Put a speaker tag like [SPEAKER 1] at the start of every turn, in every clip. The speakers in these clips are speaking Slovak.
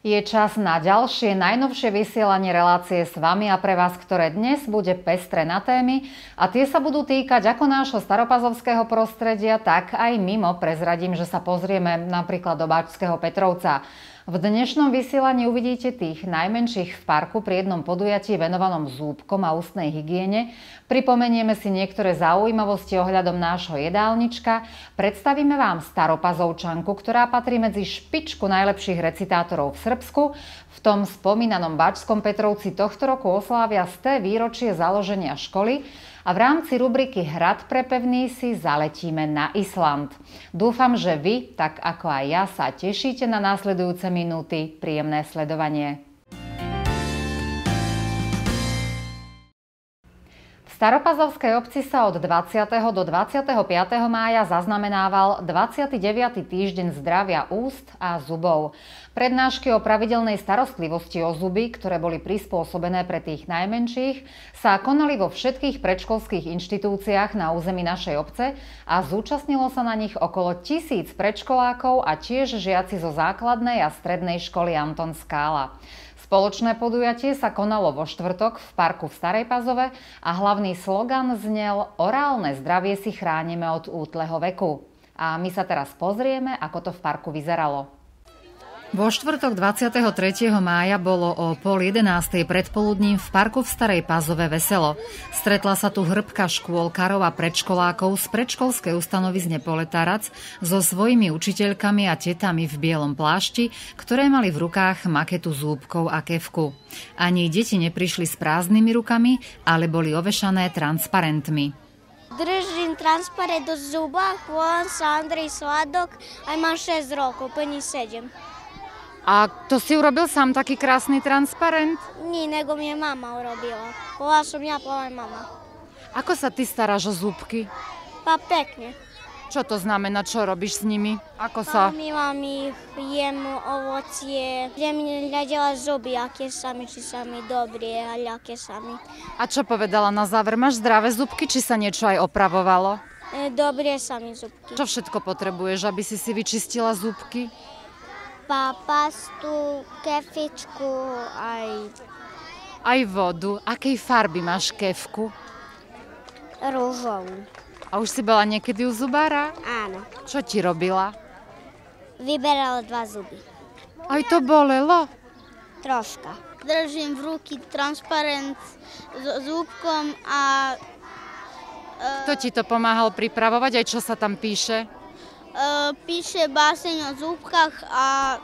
[SPEAKER 1] Je čas na ďalšie, najnovšie vysielanie relácie s vami a pre vás, ktoré dnes bude pestré na témy a tie sa budú týkať ako nášho staropazovského prostredia, tak aj mimo. Prezradím, že sa pozrieme napríklad do Bačského Petrovca. V dnešnom vysielaní uvidíte tých najmenších v parku pri jednom podujatí venovanom zúbkom a ústnej hygiene. Pripomenieme si niektoré zaujímavosti ohľadom nášho jedálnička. Predstavíme vám staropazovčanku, ktorá patrí medzi špičku najlepších recitátorov v Srbsku. V tom spomínanom Bačskom Petrovci tohto roku oslávia 100. výročie založenia školy. A v rámci rubriky Hrad pre pevný si zaletíme na Island. Dúfam, že vy, tak ako aj ja, sa tešíte na následujúce minúty. Príjemné sledovanie. V Staropazovskej obci sa od 20. do 25. mája zaznamenával 29. týždeň zdravia úst a zubov. Prednášky o pravidelnej starostlivosti o zuby, ktoré boli prispôsobené pre tých najmenších, sa konali vo všetkých predškolských inštitúciách na území našej obce a zúčastnilo sa na nich okolo 1000 predškolákov a tiež žiaci zo základnej a strednej školy Anton Skála. Spoločné podujatie sa konalo vo štvrtok v parku v Starej Pazove a hlavný slogan znel "Orálne zdravie si chránime od útleho veku". A my sa teraz pozrieme, ako to v parku vyzeralo. Vo štvrtok 23. mája bolo o 10:30 predpoludním v parku v Starej Pazove veselo. Stretla sa tu hŕbka škôlkarov a predškolákov z predškolskej ustanovizne Poletarac so svojimi učiteľkami a tetami v bielom plášti, ktoré mali v rukách maketu zúbkov a kefku. Ani deti neprišli s prázdnymi rukami, ale boli ovešané transparentmi.
[SPEAKER 2] Držím transparent do zuba, volám sa Andrej Sladok a mám 6 rokov, plní 7.
[SPEAKER 1] A to si urobil sám taký krásny transparent?
[SPEAKER 2] Nie, nego mi je mama urobila. Bola som ja, bola aj mama.
[SPEAKER 1] Ako sa ty staráš o zúbky?
[SPEAKER 2] Pa pekne.
[SPEAKER 1] Čo to znamená, čo robíš s nimi? Ako sa...
[SPEAKER 2] Umývam ich, jem ovocie, idem hľadela zuby, aké sa mi, či sa mi dobré a ľaké sa mi.
[SPEAKER 1] A čo povedala na záver? Máš zdravé zúbky, či sa niečo aj opravovalo?
[SPEAKER 2] Dobré sa mi zúbky.
[SPEAKER 1] Čo všetko potrebuješ, aby si vyčistila zúbky?
[SPEAKER 2] Pastu, kefičku,
[SPEAKER 1] aj vodu. Akej farby máš kefku?
[SPEAKER 2] Rúžovú.
[SPEAKER 1] A už si bola niekedy u zubára?
[SPEAKER 2] Áno.
[SPEAKER 1] Čo ti robila?
[SPEAKER 2] Vyberala 2 zuby.
[SPEAKER 1] Aj to bolelo?
[SPEAKER 2] Troška. Držím v ruky transparent s zúbkom a...
[SPEAKER 1] Kto ti to pomáhal pripravovať? Aj čo sa tam píše?
[SPEAKER 2] Píše báseň o zúbkach a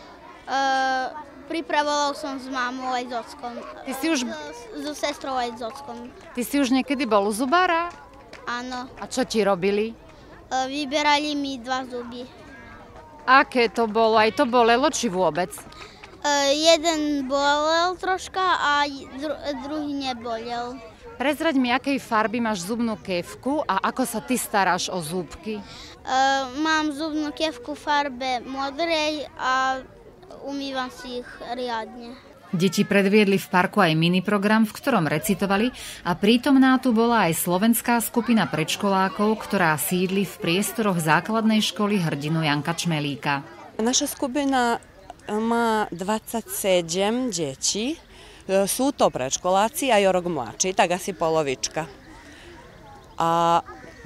[SPEAKER 2] pripravoval som s mamou aj s ockom.
[SPEAKER 1] Ty si už...
[SPEAKER 2] So sestrou aj s ockom.
[SPEAKER 1] Ty si už niekedy bol u zubára?
[SPEAKER 2] Áno.
[SPEAKER 1] A čo ti robili?
[SPEAKER 2] Vyberali mi 2 zuby.
[SPEAKER 1] Aké to bolo? Aj to bolelo, či vôbec?
[SPEAKER 2] Jeden bolel troška a druhý nebolel.
[SPEAKER 1] Prezraď mi, akej farby máš zubnú kefku a ako sa ty staráš o zúbky?
[SPEAKER 2] Mám zubnú kefku v farbe modrej a umývam si ich riadne.
[SPEAKER 1] Deti predviedli v parku aj miniprogram, v ktorom recitovali a prítomná tu bola aj slovenská skupina predškolákov, ktorá sídli v priestoroch základnej školy Hrdinu Janka Čmelíka.
[SPEAKER 3] Naša skupina má 27 detí. Sú to predškoláci a rok mladší, tak asi polovička. A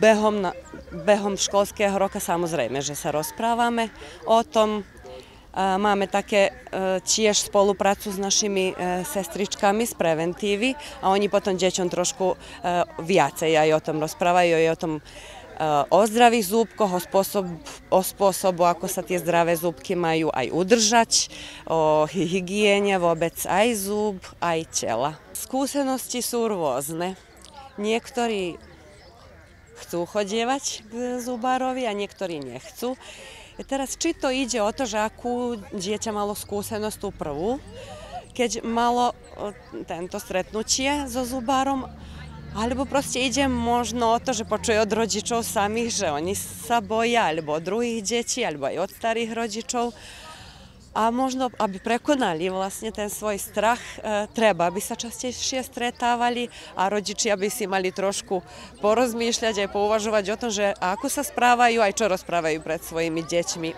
[SPEAKER 3] behom školského roka samozrejme, že sa rozprávame o tom. Máme také tiež spoluprácu s našimi sestričkami z preventívy a oni potom deťom trošku viacej aj o tom rozprávajú, aj o tom o zdravých zúbkoch, o spôsobu, ako sa tie zdravé zúbky majú aj udržať, o hygiene vôbec aj zúb, aj tela. Skúsenosti sú rôzne. Niektorí chcú chodievať k zubárovi a niektorí nechcú. Teraz, či to ide o to, že akú dieťa malo skúsenosť tú prvú, keď malo tento stretnutie so zubárom, alebo proste ide možno o to, že počuje od rodičov samých, že oni sa boja, alebo od druhých detí, alebo aj od starých rodičov. A možno, aby prekonali vlastne ten svoj strach, treba, aby sa častejšie stretávali a rodičia by si mali trošku porozmýšľať aj pouvažovať o tom, že ako sa správajú, aj čo rozprávajú pred svojimi deťmi.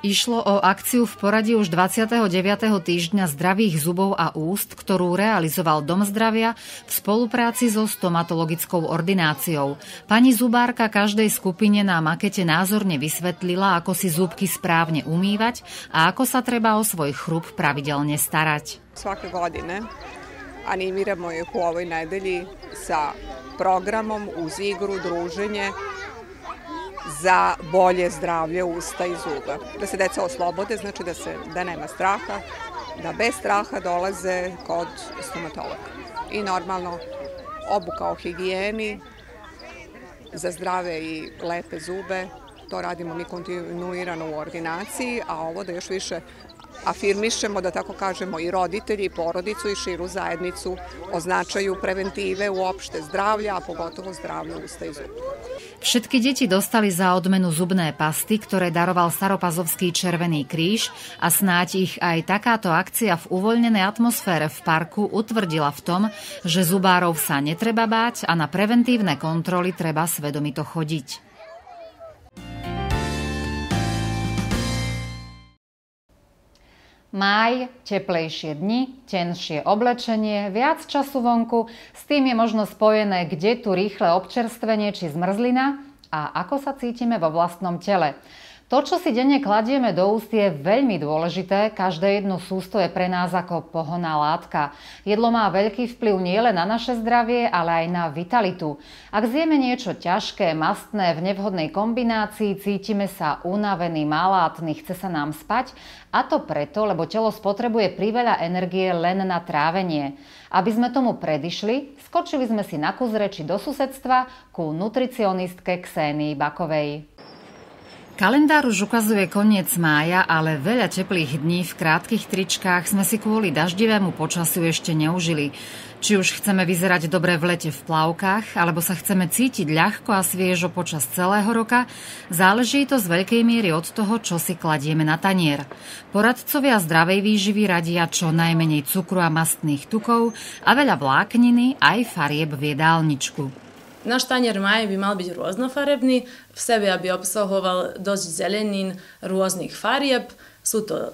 [SPEAKER 1] Išlo o akciu v poradí už 29. týždňa zdravých zubov a úst, ktorú realizoval Dom zdravia v spolupráci so stomatologickou ordináciou. Pani zubárka každej skupine na makete názorne vysvetlila, ako si zúbky správne umývať a ako sa treba o svoj chrup pravidelne starať.
[SPEAKER 4] Svake godine animiramo ih u ovoj nedelji sa programom uz igru, druženje za bolje zdravlje usta i zuba. Da se deca oslobode, znači da nema straha, da bez straha dolaze kod stomatologa. I normalno obuka o higijeni za zdrave i lepe zube, to radimo mi kontinuirano u ordinaciji, a ovo da još više afirmišemo, da tako kažemo, i roditelji, i porodicu, i širu zajednicu o značaju preventive uopšte zdravlja, a pogotovo zdravlja usta i zuba.
[SPEAKER 1] Všetky deti dostali za odmenu zubné pasty, ktoré daroval Staropazovský Červený kríž a snáď ich aj takáto akcia v uvoľnenej atmosfére v parku utvrdila v tom, že zubárov sa netreba báť a na preventívne kontroly treba svedomito chodiť. Máj, teplejšie dni, tenšie oblečenie, viac času vonku, s tým je možno spojené, kde tu rýchle občerstvenie či zmrzlina a ako sa cítime vo vlastnom tele. To, čo si denne kladieme do úst, je veľmi dôležité. Každé jedno sústo je pre nás ako pohonná látka. Jedlo má veľký vplyv nielen na naše zdravie, ale aj na vitalitu. Ak zjeme niečo ťažké, mastné, v nevhodnej kombinácii, cítime sa unavený, malátny, chce sa nám spať. A to preto, lebo telo spotrebuje priveľa energie len na trávenie. Aby sme tomu predišli, skočili sme si na kus reči do susedstva ku nutricionistke Ksénii Bakovej. Kalendár už ukazuje koniec mája, ale veľa teplých dní v krátkych tričkách sme si kvôli daždivému počasiu ešte neužili. Či už chceme vyzerať dobre v lete v plavkách, alebo sa chceme cítiť ľahko a sviežo počas celého roka, záleží to z veľkej miery od toho, čo si kladieme na tanier. Poradcovia zdravej výživy radia čo najmenej cukru a mastných tukov a veľa vlákniny aj farieb v jedálničku.
[SPEAKER 5] Naš tanjer maje bi mal biti rôznofarebný, v sebi aby obsahoval dosť zelenín rôznych farieb. Sú to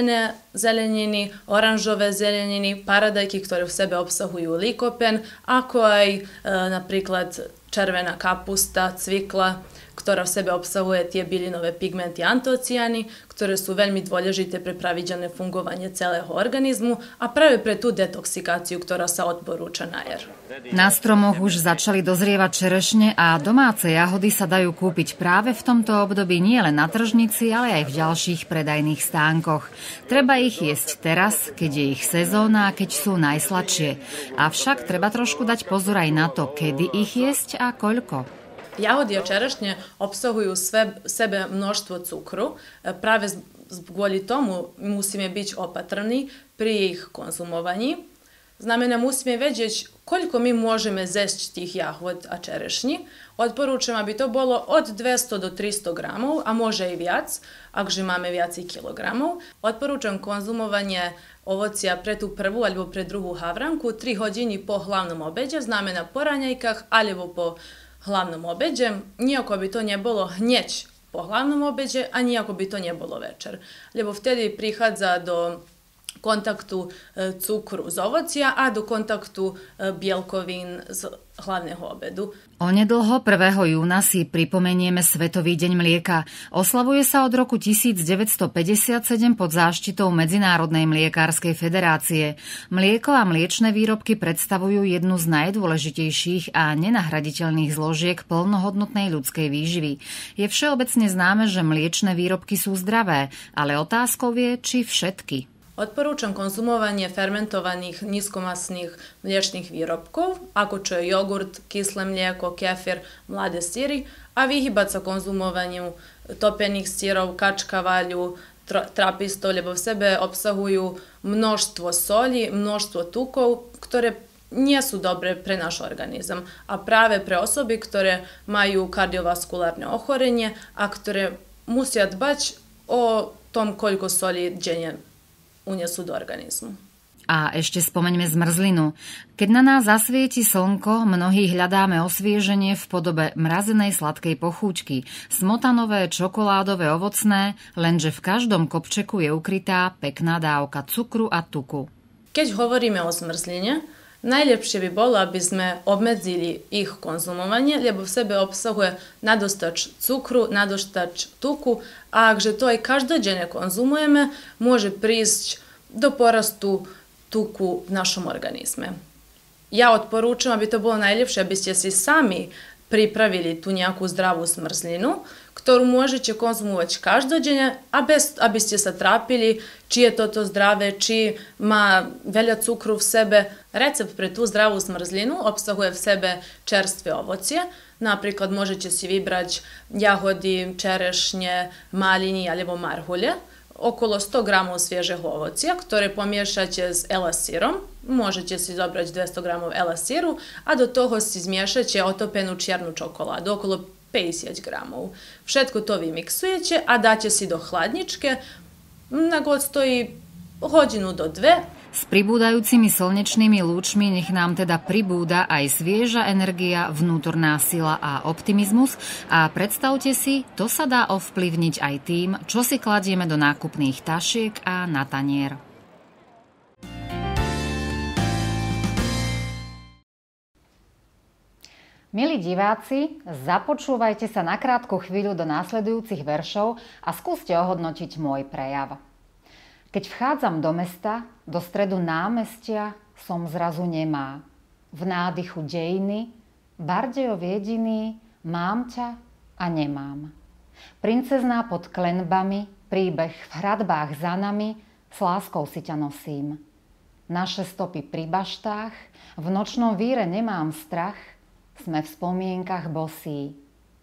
[SPEAKER 5] zeleniny, oranžové zeleniny, paradajky, ktoré v sebe obsahujú likopen, ako aj napríklad červená kapusta, cvikla, ktorá v sebe obsahuje tie bylinové pigmenty antociany, ktoré sú veľmi dôležité pre pravidelné fungovanie celého organizmu a práve pre tú detoxikáciu, ktorá sa odporúča na jar.
[SPEAKER 1] Na stromoch už začali dozrievať čerešne a domáce jahody sa dajú kúpiť práve v tomto období nielen na tržnici, ale aj v ďalších predajných stánkoch. Treba ich jesť teraz, keď je ich sezóna a keď sú najsladšie. Avšak treba trošku dať pozor aj na to, kedy ich jesť a koľko.
[SPEAKER 5] Jahody a čerešne obsahujú v sebe množstvo cukru. Práve kvôli tomu musíme byť opatrní pri ich konzumovaní. Znamená, musíme vedieť, koľko my môžeme zjesť tých jahod a čerešní. Odporúčam, aby to bolo od 200 do 300 gramov, a môže aj viac, akže máme viac kilogramov. Odporúčam konzumovanie ovocia pre tú prvú alebo pre druhú havranku 3 hodiny po hlavnom obede, znamená po raňajkách alebo po hlavnom obede, nijako by to nebolo hneď po hlavnom obede a nijako by to nebolo večer. Lebo vtedy prichádza do kontaktu cukru z ovocia a do kontaktu bielkovín z hlavného obedu.
[SPEAKER 1] Onedlho 1. júna si pripomenieme Svetový deň mlieka. Oslavuje sa od roku 1957 pod záštitou Medzinárodnej mliekárskej federácie. Mlieko a mliečne výrobky predstavujú jednu z najdôležitejších a nenahraditeľných zložiek plnohodnotnej ľudskej výživy. Je všeobecne známe, že mliečne výrobky sú zdravé, ale otázkou je, či všetky.
[SPEAKER 5] Odporúčam konzumovanie fermentovaných nízkomastných mliečnych výrobkov, ako čo je jogurt, kyslé mlieko, kefir, mladé syry, a vyhybať sa konzumovaniu topených syrov, kačkavaľu, trapistov, lebo v sebe obsahujú množstvo soli, množstvo tukov, ktoré nie sú dobré pre náš organizm. A práve pre osoby, ktoré majú kardiovaskulárne ochorenie a ktoré musia dbať o tom, koľko soli denne unesú do organizmu.
[SPEAKER 1] A ešte spomeňme zmrzlinu. Keď na nás zasvieti slnko, mnohí hľadáme osvieženie v podobe mrazenej sladkej pochúčky, smotanové, čokoládové, ovocné, lenže v každom kopčeku je ukrytá pekná dávka cukru a tuku.
[SPEAKER 5] Keď hovoríme o zmrzline, najlepšie by bolo, aby sme obmedzili ich konzumovanie, lebo v sebe obsahuje nadostač cukru, nadostač tuku, a akže to aj každodenne konzumujeme, može prísť do porastu tuku v našom organizme. Ja odporučujem, aby to bolo najljepše, aby ste si sami pripravili tu nejakú zdravú smrzlinu, ktorú môžete konzumovať každodenne, a bez aby ste sa trápili, či je toto zdravé, či má veľa cukru v sebe. Recept pre tú zdravú smrzlinu obsahuje v sebe čerstvé ovocie. Napríklad môžete si vybrať jahody, čerešne, maliny alebo marhulje. Okolo 100 gramov svježeg ovocija, ktoré pomiešate s elasírom. Môžete si zobrať 200 gramov elasíru, a do toho si zmiešate otopenú čiernu čokoládu, okolo 50 gramov. Všetko to vymiksujete a dáte si do chladničke. Na god stojí hodinu do 2.
[SPEAKER 1] S pribúdajúcimi slnečnými lúčmi nech nám teda pribúda aj svieža energia, vnútorná sila a optimizmus, a predstavte si, to sa dá ovplyvniť aj tým, čo si kladieme do nákupných tašiek a na tanier. Milí diváci, započúvajte sa na krátku chvíľu do následujúcich veršov a skúste ohodnotiť môj prejav. Keď vchádzam do mesta, do stredu námestia, som zrazu nemá. V nádychu dejiny, Bardejov jediný, mám ťa a nemám. Princezná pod klenbami, príbeh v hradbách za nami, s láskou si ťa nosím. Naše stopy pri baštách, v nočnom víre nemám strach, sme v spomienkach bosí.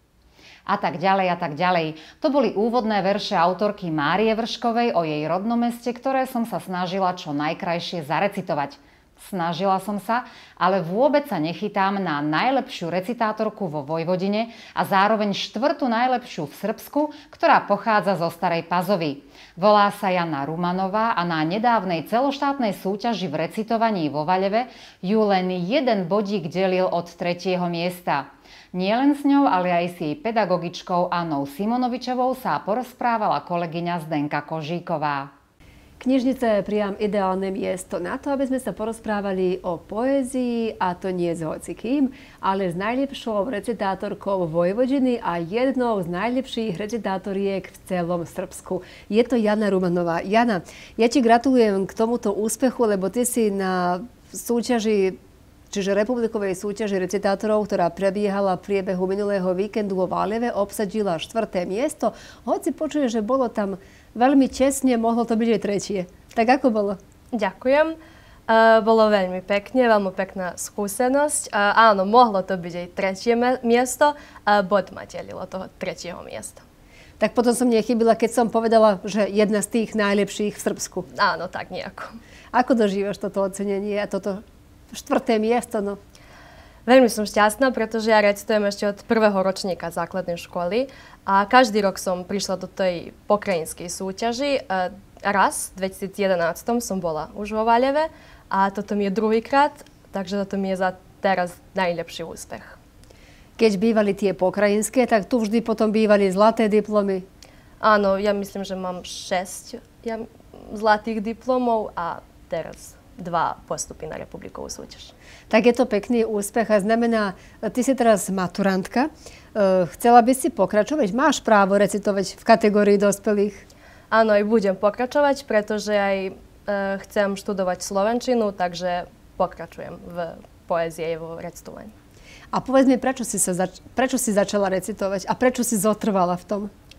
[SPEAKER 1] A tak ďalej a tak ďalej. To boli úvodné verše autorky Márie Vrškovej o jej rodnom meste, ktoré som sa snažila čo najkrajšie zarecitovať. Snažila som sa, ale vôbec sa nechytám na najlepšiu recitátorku vo Vojvodine a zároveň štvrtú najlepšiu v Srbsku, ktorá pochádza zo Starej Pazovy. Volá sa Jana Rumanová a na nedávnej celoštátnej súťaži v recitovaní vo Vaľeve ju len jeden bodík delil od 3. miesta. Nielen s ňou, ale aj s jej pedagogičkou Annou Simonovičovou sa porozprávala kolegyňa Zdenka Kožíková.
[SPEAKER 6] Knižnica je priam ideálne miesto na to, aby sme sa porozprávali o poézii, a to nie s hocikým, ale s najlepšou recitátorkou Vojvodiny a jednou z najlepších recitátoriek v celom Srbsku. Je to Jana Rumanová. Jana, ja ti gratulujem k tomuto úspechu, lebo ty si na súťaži, čiže republikovej súťaži recitátorov, ktorá prebiehala v priebehu minulého víkendu vo Váľeve, obsadila 4. miesto. Hoci počuje, že bolo tam veľmi tesne, mohlo to byť aj 3. Tak ako bolo?
[SPEAKER 7] Ďakujem. Bolo veľmi pekne, veľmi pekná skúsenosť. Áno, mohlo to byť aj 3. miesto. Bod ma delilo toho 3. miesta.
[SPEAKER 6] Tak potom som nechybila, keď som povedala, že jedna z tých najlepších v Srbsku.
[SPEAKER 7] Áno, tak nejako.
[SPEAKER 6] Ako dožívaš toto ocenenie a toto 4. miesto? No?
[SPEAKER 7] Veľmi som šťastná, pretože ja recitujem ešte od 1. ročníka základnej školy a každý rok som prišla do tej pokrajinskej súťaži. Raz, v 2011 som bola už vo Vaľeve a toto mi je druhýkrát, takže toto mi je za teraz najlepší úspech.
[SPEAKER 6] Keď bývali tie pokrajinské, tak tu vždy potom bývali zlaté diplomy?
[SPEAKER 7] Áno, ja myslím, že mám 6 zlatých diplomov a teraz 2 postupy na republikovú súťaž.
[SPEAKER 6] Tak je to pekný úspech a znamená, ty si teraz maturantka. Chcela by si pokračovať? Máš právo recitovať v kategórii dospelých?
[SPEAKER 7] Áno, aj budem pokračovať, pretože aj chcem študovať slovenčinu, takže pokračujem v poézii a vo recitovaní.
[SPEAKER 6] A povedz mi, prečo si začala recitovať a prečo si zotrvala v tom?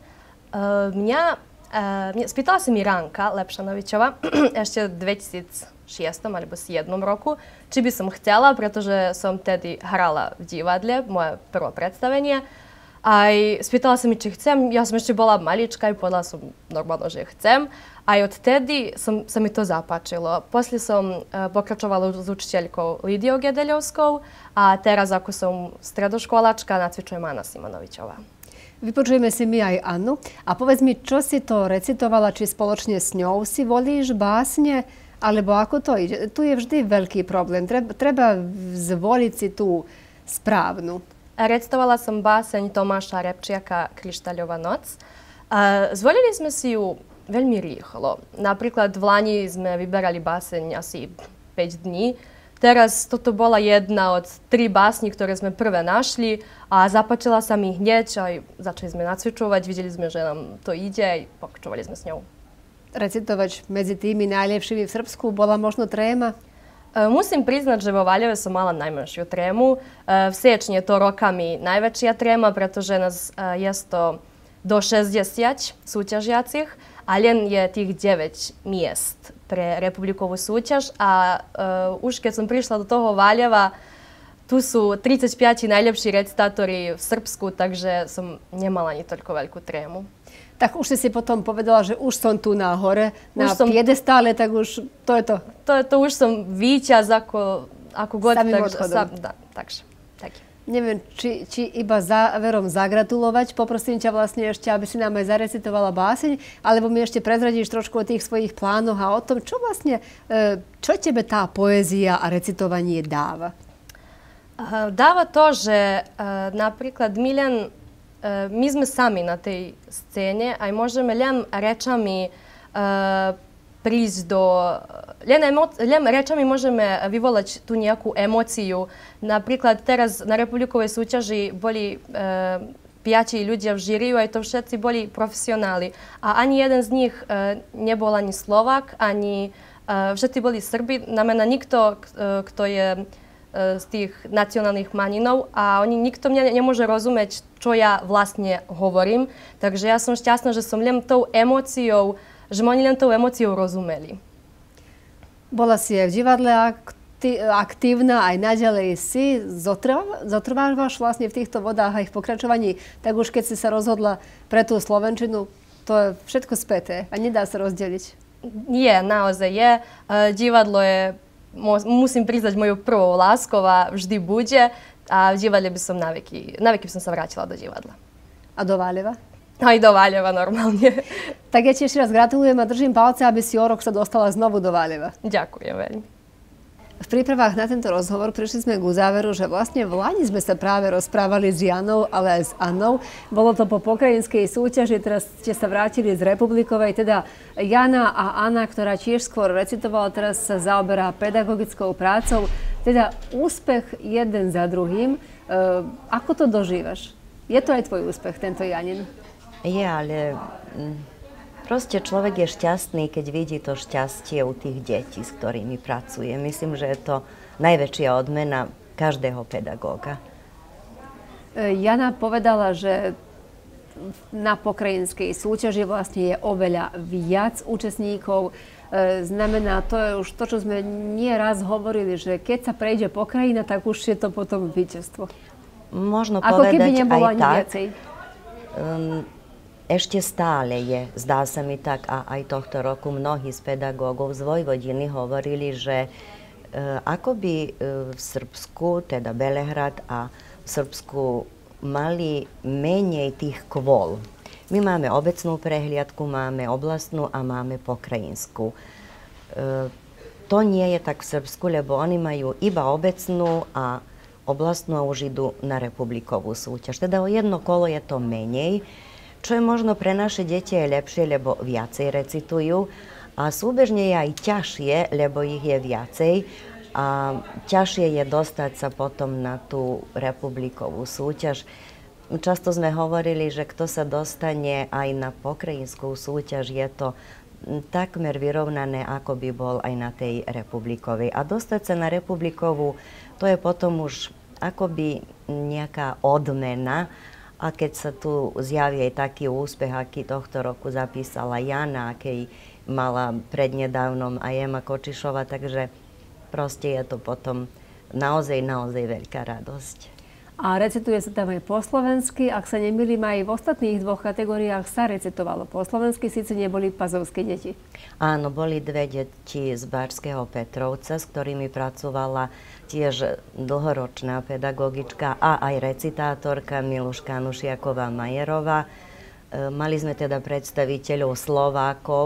[SPEAKER 7] Spýtala si mi Ranka Lepšanovičova ešte v 2006 alebo 2007 roku, či by som chcela, pretože som tedy hrala v divadle, moje prvé predstavenie. Aj spýtala sa mi, či chcem. Ja som ešte bola malička i povedala som normálno, že chcem. Aj odtedy sa mi to zapáčilo. Poslije som pokračovala s učiteľkou Lidijou Gedeľovskou a teraz ako som stredoškolačka nacvičujem Anna Simonovičová.
[SPEAKER 6] Vypočujeme si my aj Annu. A povedz mi, čo si to recitovala, či spoločne s ňou si volíš básne, Alebo ako to ide? Tu je vždy veľký problém. Treba zvoliť si tú správnu.
[SPEAKER 7] Recitovala som báseň Tomáša Repčiaka Kryštáľová noc. Zvolili sme si ju veľmi rýchlo. Napríklad v Lani sme vyberali báseň asi 5 dní. Teraz toto bola jedna od 3 básní, ktoré sme prvé našli a zapáčila sa mi hneď. Aj začali sme nacvičovať, videli sme, že nám to ide a pokračovali sme s ňou.
[SPEAKER 6] Recitovať medzi tými najlepšími v Srbsku bola možno tréma?
[SPEAKER 7] Musím priznať, že vo Valjeve som mala najmenšiu trému. V Sečni je to rokami najväčšia tréma, pretože nás je to do 60 súťažiacich a len je tých 9 miest pre republikovú súťaž. A už keď som prišla do toho Valjeva, tu sú 35 najlepší recitátori v Srbsku, takže som nemala ani toľko veľkú trému.
[SPEAKER 6] Tak už si potom povedala, že už som tu na hore, na piedestále, tak už to je to.
[SPEAKER 7] To už som víťaz ako god. Takže.
[SPEAKER 6] Neviem, či iba záverom zagratulovať. Poprosím ťa vlastne ešte, aby si nám aj zarecitovala báseň, alebo mi ešte prezradíš trošku o tých svojich plánoch a o tom, čo vlastne, čo tebe tá poézia a recitovanie dáva?
[SPEAKER 7] Dáva to, že napríklad my sme sami na tej scéne a môžeme len rečami prísť len rečami môžeme vyvolať tú nejakú emóciu. Napríklad teraz na republikovej súťaži boli 5 ľudia v žíriu, aj to všetci boli profesionáli. A ani jeden z nich nebol ani Slovák, ani všetci boli Srbi. Znamená nikto, kto je z tých nacionálnych maninov a nikto mňa nemôže rozumieť, čo ja vlastne hovorím. Takže ja som šťastná, že som len tou emóciou, že oni len tou emóciou rozumeli.
[SPEAKER 6] Bola si aj v divadle aktívna, aj naďalej si. Zotrvávaš vlastne v týchto vodách aj v pokračovaní, tak už keď si sa rozhodla pre tú slovenčinu, to je všetko späté a nedá sa rozdeliť.
[SPEAKER 7] Nie, naozaj je. Divadlo je, musím priznať, mojou prvou láskou a vždy bude. A v divadle by som naveky by som sa vrátila do divadla.
[SPEAKER 6] A do Valjeva?
[SPEAKER 7] Aj do Valjeva normálne.
[SPEAKER 6] Tak ja ti ešte raz gratulujem a držím palce, aby si o rok sa dostala znovu do Valjeva.
[SPEAKER 7] Ďakujem veľmi.
[SPEAKER 6] V prípravách na tento rozhovor prišli sme k záveru, že vlastne v Lani sme sa práve rozprávali s Janou, ale aj s Annou. Bolo to po pokrajinskej súťaži, teraz ste sa vrátili z republikovej, teda Jana a Anna, ktorá tiež skôr recitovala, teraz sa zaoberá pedagogickou prácou. Teda úspech jeden za druhým. Ako to dožívaš? Je to aj tvoj úspech, tento Janin?
[SPEAKER 8] Je, ale proste človek je šťastný, keď vidí to šťastie u tých detí, s ktorými pracuje. Myslím, že je to najväčšia odmena každého pedagóga.
[SPEAKER 6] Jana povedala, že na pokrajinskej súťaži vlastne je oveľa viac účastníkov. Znamená, to je už to, čo sme nieraz hovorili, že keď sa prejde pokrajina, tak už je to potom víťazstvo.
[SPEAKER 8] Možno
[SPEAKER 6] ako
[SPEAKER 8] povedať
[SPEAKER 6] keby nebolo
[SPEAKER 8] aj
[SPEAKER 6] ani
[SPEAKER 8] tak.
[SPEAKER 6] Viacej.
[SPEAKER 8] Ešte stále je, zdá sa mi tak, a aj tohto roku mnohí z pedagógov z Vojvodiny hovorili, že ako by v Srbsku, teda Belehrad a v Srbsku mali menej tých kvôl. My máme obecnú prehliadku, máme oblastnú a máme pokrajinskú. To nie je tak v Srbsku, lebo oni majú iba obecnú a oblastnú a už idú na republikovú súťaž. Teda o jedno kolo je to menej, čo je možno pre naše deti je lepšie, lebo viacej recitujú. A súbežne je aj ťažšie, lebo ich je viacej. A ťažšie je dostať sa potom na tú republikovú súťaž. Často sme hovorili, že kto sa dostane aj na pokrajinskú súťaž, je to takmer vyrovnané, ako by bol aj na tej republikovej. A dostať sa na republikovú, to je potom už akoby nejaká odmena. A keď sa tu zjaví aj taký úspech, aký tohto roku zapísala Jana, aký mala prednedávnom aj Ema Kočišova, takže proste je to potom naozaj veľká radosť.
[SPEAKER 6] A recituje sa tam aj po slovensky. Ak sa nemýlim, aj v ostatných dvoch kategóriách sa recitovalo po slovensky, síce neboli pazovské deti.
[SPEAKER 8] Áno, boli 2 deti z Barského Petrovca, s ktorými pracovala tiež dlhoročná pedagogička a aj recitátorka Miluška Nušiaková Majerová. Mali sme teda predstaviteľov Slovákov v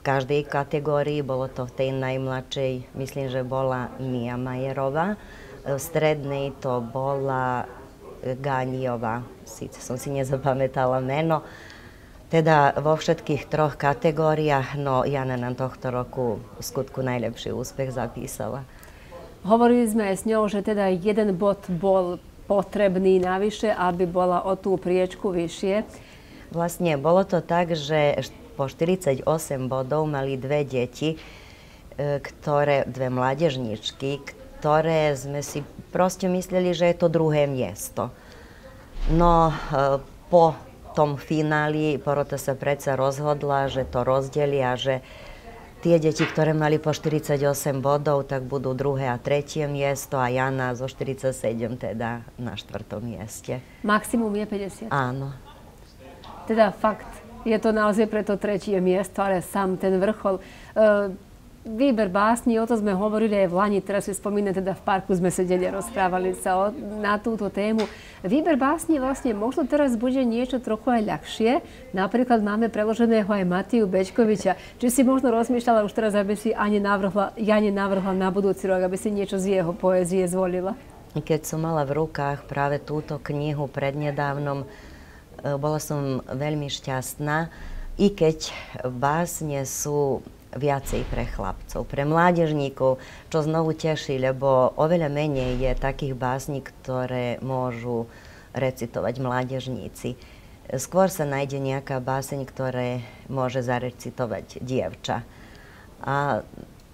[SPEAKER 8] každej kategórii. Bolo to v tej najmladšej, myslím, že bola Mia Majerová. V strednej to bola Gániová. Síce som si nezapamätala meno. Teda vo všetkých 3 kategóriách, no Jana nám tohto roku v skutku najlepší úspech zapísala.
[SPEAKER 6] Hovorili sme aj s ňou, že teda 1 bod bol potrebný navyše, aby bola o tú priečku vyššie.
[SPEAKER 8] Vlastne bolo to tak, že po 48 bodov mali 2 deti, 2 mládežničky, ktoré sme si proste mysleli, že je to druhé miesto. No po tom fináli porota sa predsa rozhodla, že to rozdelia, že tie deti, ktoré mali po 48 bodov, tak budú 2. a 3. miesto a Jana zo 47 teda na 4. mieste.
[SPEAKER 6] Maximum je 50?
[SPEAKER 8] Áno.
[SPEAKER 6] Teda fakt, je to naozaj pre to 3. miesto, ale sám ten vrchol. Výber básni, o to sme hovorili aj v Lani, teraz si spomínam, teda v parku sme sedeli a rozprávali sa na túto tému. Výber básni vlastne možno teraz bude niečo trochu aj ľahšie. Napríklad máme preloženého aj Matiu Bečkoviča. Či si možno rozmýšľala už teraz, aby si Jane navrhla na budúci rok, aby si niečo z jeho poézie zvolila?
[SPEAKER 8] Keď som mala v rukách práve túto knihu prednedávnom, bola som veľmi šťastná, i keď básne sú viacej pre chlapcov, pre mládežníkov, čo znovu teší, lebo oveľa menej je takých básní, ktoré môžu recitovať mládežníci. Skôr sa nájde nejaká báseň, ktoré môže zarecitovať dievča. A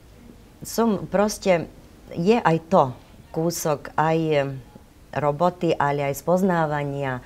[SPEAKER 8] je aj to kúsok aj roboty, ale aj spoznávania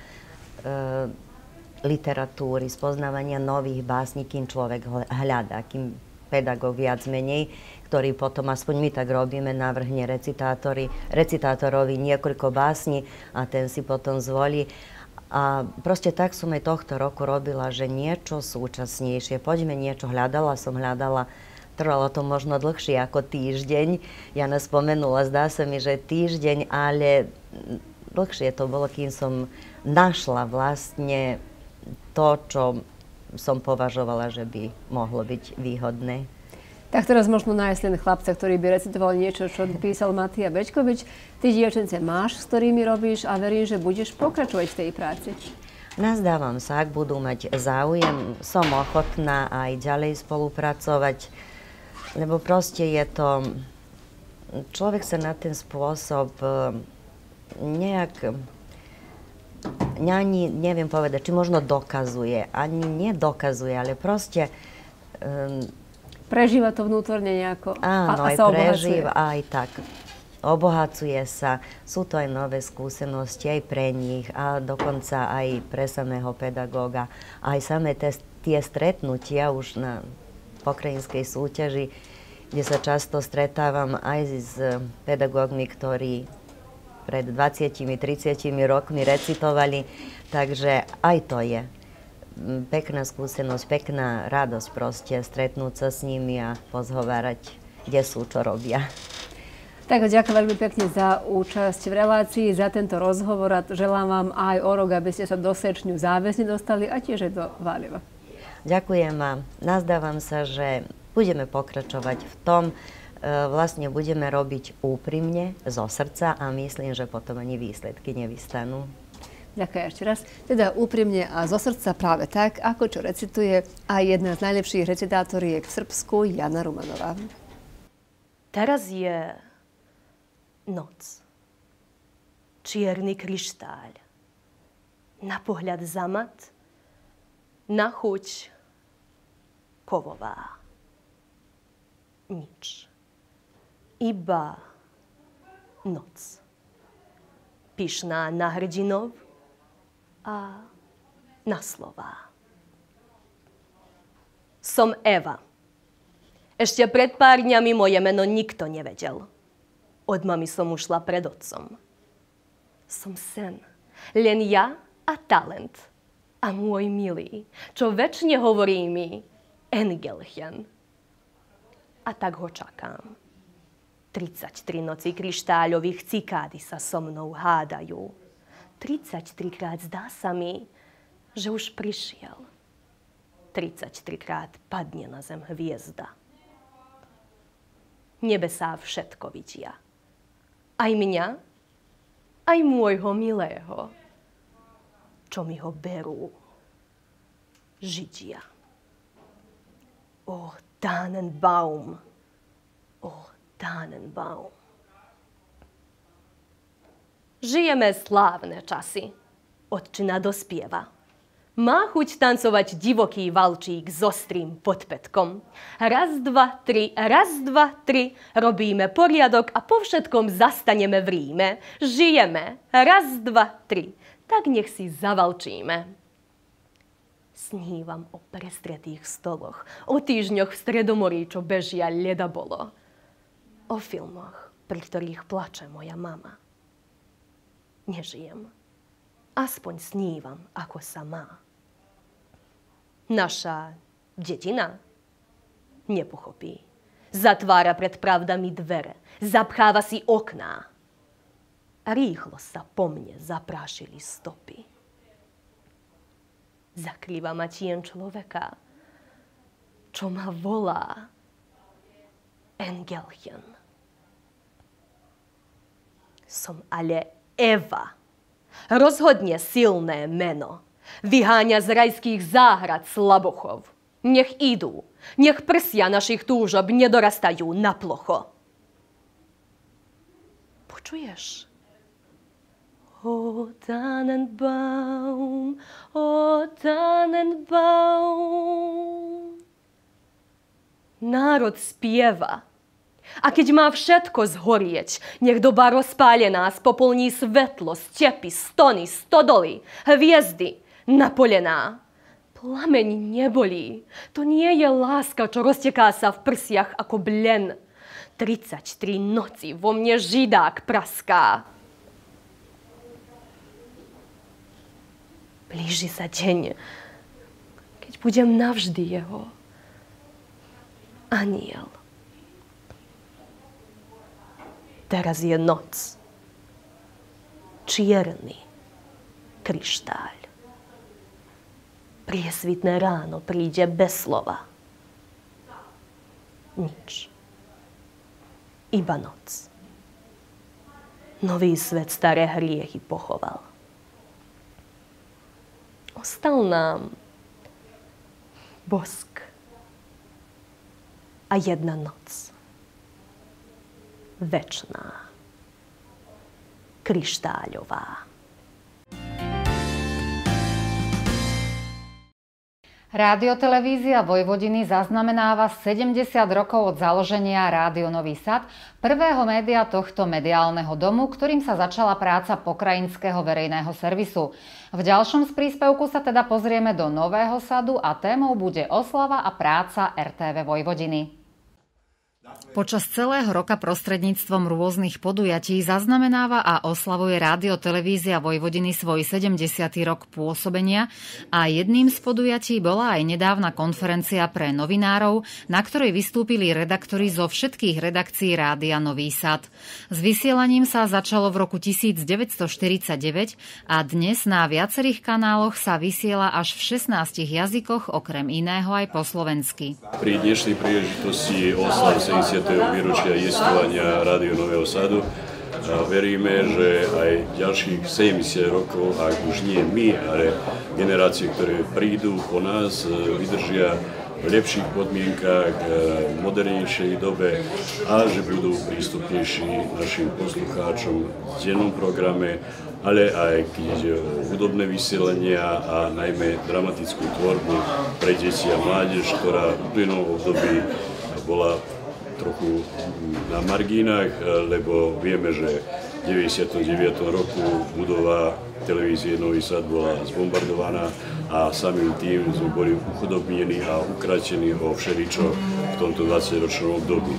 [SPEAKER 8] literatúry, spoznávania nových básní, kým človek hľadá, kým pedagóg viac menej, ktorý potom, aspoň my tak robíme, navrhne recitátorovi niekoľko básni a ten si potom zvolí. A proste tak som aj tohto roku robila, že niečo súčasnejšie. Poďme niečo, hľadala, trvalo to možno dlhšie ako týždeň. Jana spomenula, zdá sa mi, že týždeň, ale dlhšie to bolo, kým som našla vlastne to, čo som považovala, že by mohlo byť výhodné.
[SPEAKER 6] Tak teraz možno nájsť len chlapca, ktorý by recitoval niečo, čo písal Matija Bečkovič. Ty dievčence máš, s ktorými robíš a verím, že budeš pokračovať v tej práci.
[SPEAKER 8] Nazdávam sa, ak budú mať záujem, som ochotná aj ďalej spolupracovať, lebo proste je to... Človek sa na ten spôsob nejak... Ani neviem povedať, či možno dokazuje, ani nedokazuje, ale proste...
[SPEAKER 6] Prežíva to vnútorne nejako.
[SPEAKER 8] Áno,
[SPEAKER 6] a
[SPEAKER 8] aj
[SPEAKER 6] sa
[SPEAKER 8] prežíva, aj tak. Obohacuje sa. Sú to aj nové skúsenosti aj pre nich a dokonca aj pre samého pedagóga. Aj samé tie stretnutia už na pokrajinskej súťaži, kde sa často stretávam aj s pedagógmi, ktorí pred 20-30 rokmi recitovali. Takže aj to je pekná skúsenosť, pekná radosť proste stretnúť sa s nimi a pozhovárať, kde sú, čo robia.
[SPEAKER 6] Tak ďakujem veľmi pekne za účasť v relácii, za tento rozhovor a želám vám aj o rok, aby ste sa do Sečňu záväzne dostali a tiež aj do Váliva.
[SPEAKER 8] Ďakujem vám. Nazdávam sa, že budeme pokračovať v tom, vlastne budeme robiť úprimne, zo srdca a myslím, že potom ani výsledky nevystanú.
[SPEAKER 6] Ďakujem ešte raz. Teda úprimne a zo srdca práve tak, ako čo recituje aj jedna z najlepších recitátoriek v Srbsku, Jana Rumanová.
[SPEAKER 7] Teraz je noc. Čierny kryštáľ. Na pohľad zamat, na chuť kovová. Nič. Iba noc. Pyšná na hrdinov a na slová. Som Eva. Ešte pred pár dňami moje meno nikto nevedel. Od mami som ušla pred otcom. Som sen. Len ja a talent. A môj milý, čo večne hovorí mi Engelchen. A tak ho čakám. 33 noci kryštáľových cikády sa so mnou hádajú. 33 krát zdá sa mi, že už prišiel. 33 krát padne na zem hviezda. Nebesá všetko vidia. Aj mňa, aj môjho milého, čo mi ho berú Židia. O Tannenbaum, o Tannenbaum. Žijeme slávne časy. Otčina dospieva. Má chuť tancovať divoký valčík s ostrým podpätkom. Raz, dva, tri, raz, dva, tri. Robíme poriadok a po všetkom zastaneme v Ríme. Žijeme. Raz, dva, tri. Tak nech si zavalčíme. Snívam o prestretých stoloch, o týždňoch v Stredomorí, čo bežia leda bolo. O filmoch, pri ktorých plače moja mama. Nežijem. Aspoň snívam, ako sa má. Naša dedina nepochopí. Zatvára pred pravdami dvere, zapcháva si okná. A rýchlo sa po mne zaprášili stopy. Zakrýva ma tieň človeka, čo ma volá Engelchen. Som ale Eva. Rozhodne silné meno. Vyháňa z rajských záhrad slabochov. Nech idú, nech prsia našich túžob nedorastajú na plocho. Počuješ? O Tannenbaum, o Tannenbaum. Národ spieva. A keď má všetko zhorieť, nech doba rozpálená spopolní svetlo, stepy, stony, stodoly, hviezdy, napolená. Plameň nebolí. To nie je láska, čo rozteká sa v prsiach ako blen. 33 noci vo mne židák praská. Blíži sa deň, keď budem navždy jeho aniel. Teraz je noc. Čierny kryštáľ. Priesvitné ráno príde bez slova. Nič. Iba noc. Nový svet staré hriechy pochoval. Ostal nám bosk a jedna noc. Večná. Kryštáľová.
[SPEAKER 1] Rádiotelevízia Vojvodiny zaznamenáva 70 rokov od založenia Rádio Nový Sad, prvého média tohto mediálneho domu, ktorým sa začala práca pokrajinského verejného servisu. V ďalšom z príspevku sa teda pozrieme do Nového Sadu a témou bude oslava a práca RTV Vojvodiny. Počas celého roka prostredníctvom rôznych podujatí zaznamenáva a oslavuje Rádiotelevízia Vojvodiny svoj 70. rok pôsobenia a jedným z podujatí bola aj nedávna konferencia pre novinárov, na ktorej vystúpili redaktori zo všetkých redakcií Rádia Nový Sad. S vysielaním sa začalo v roku 1949 a dnes na viacerých kanáloch sa vysiela až v 16 jazykoch, okrem iného aj po slovensky.
[SPEAKER 9] Pri dnešnej príležitosti oslav 70. výročia jestvovania Rádio Nového Sadu veríme, že aj ďalších 70 rokov, ak už nie my, ale generácie, ktoré prídu po nás, vydržia v lepších podmienkach, v modernejšej dobe a že budú prístupnejší našim poslucháčom v dennom programe, ale aj keď ide o hudobné vysielania a najmä dramatickú tvorbu pre deti a mládež, ktorá v uplynulom období bola trochu na margínach, lebo vieme, že v 99. roku budova televízie Nový Sad bola zbombardovaná a samým tým sme boli uchudobnení a ukratení o všeličo v tomto 20-ročnom období.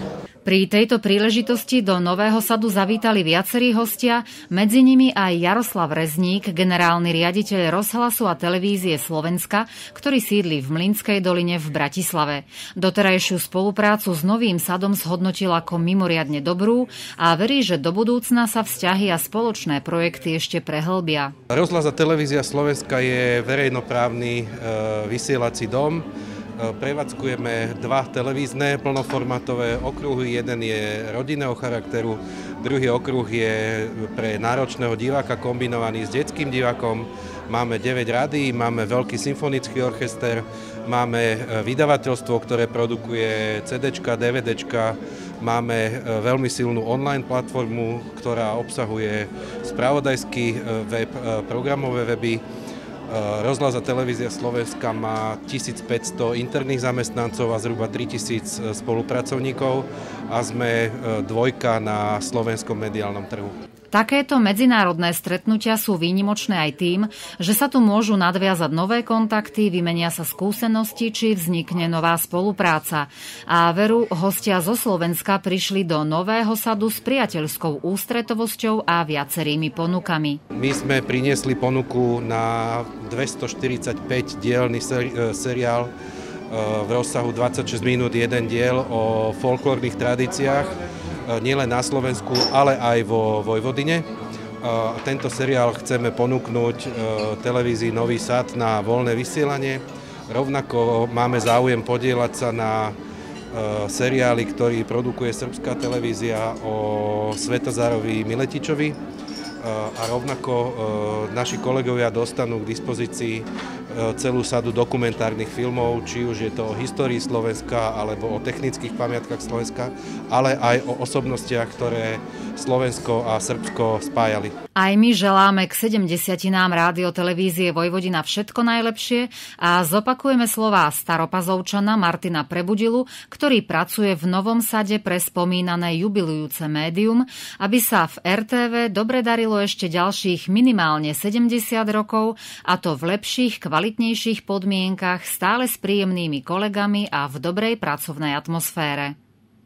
[SPEAKER 1] Pri tejto príležitosti do Nového Sadu zavítali viacerí hostia, medzi nimi aj Jaroslav Rezník, generálny riaditeľ Rozhlasu a televízie Slovenska, ktorý sídli v Mlynskej doline v Bratislave. Doterajšiu spoluprácu s Novým Sadom zhodnotil ako mimoriadne dobrú a verí, že do budúcna sa vzťahy a spoločné projekty ešte prehlbia.
[SPEAKER 10] Rozhlas a televízia Slovenska je verejnoprávny vysielací dom. Prevádzkujeme 2 televízne plnoformátové okruhy. Jeden je rodinného charakteru, druhý okruh je pre náročného diváka kombinovaný s detským divákom. Máme 9 rádií, máme veľký symfonický orchester, máme vydavateľstvo, ktoré produkuje CDčka, DVDčka, máme veľmi silnú online platformu, ktorá obsahuje spravodajský web, programové weby. Rozhlas a televízia Slovenska má 1500 interných zamestnancov a zhruba 3000 spolupracovníkov a sme dvojka na slovenskom mediálnom trhu.
[SPEAKER 1] Takéto medzinárodné stretnutia sú výnimočné aj tým, že sa tu môžu nadviazať nové kontakty, vymenia sa skúsenosti, či vznikne nová spolupráca. A veru, hostia zo Slovenska prišli do Nového Sadu s priateľskou ústretovosťou a viacerými ponukami.
[SPEAKER 10] My sme priniesli ponuku na 245-dielny seriál v rozsahu 26 minút, jeden diel o folklórnych tradíciách, nielen na Slovensku, ale aj vo Vojvodine. Tento seriál chceme ponúknuť televízii Nový Sad na voľné vysielanie. Rovnako máme záujem podieľať sa na seriáli, ktorý produkuje srbská televízia o Svetozárovi Miletičovi. A rovnako naši kolegovia dostanú k dispozícii celú sadu dokumentárnych filmov, či už je to o histórii Slovenska, alebo o technických pamiatkách Slovenska, ale aj o osobnostiach, ktoré Slovensko a Srbsko spájali.
[SPEAKER 1] Aj my želáme k 70-nám Rádiotelevízie Vojvodina všetko najlepšie a zopakujeme slová Staropazovčana Martina Prebudilu, ktorý pracuje v Novom Sade pre spomínané jubilujúce médium, aby sa v RTV dobre darilo ešte ďalších minimálne 70 rokov, a to v lepších, kvalitnejších podmienkach, stále s príjemnými kolegami a v dobrej pracovnej atmosfére.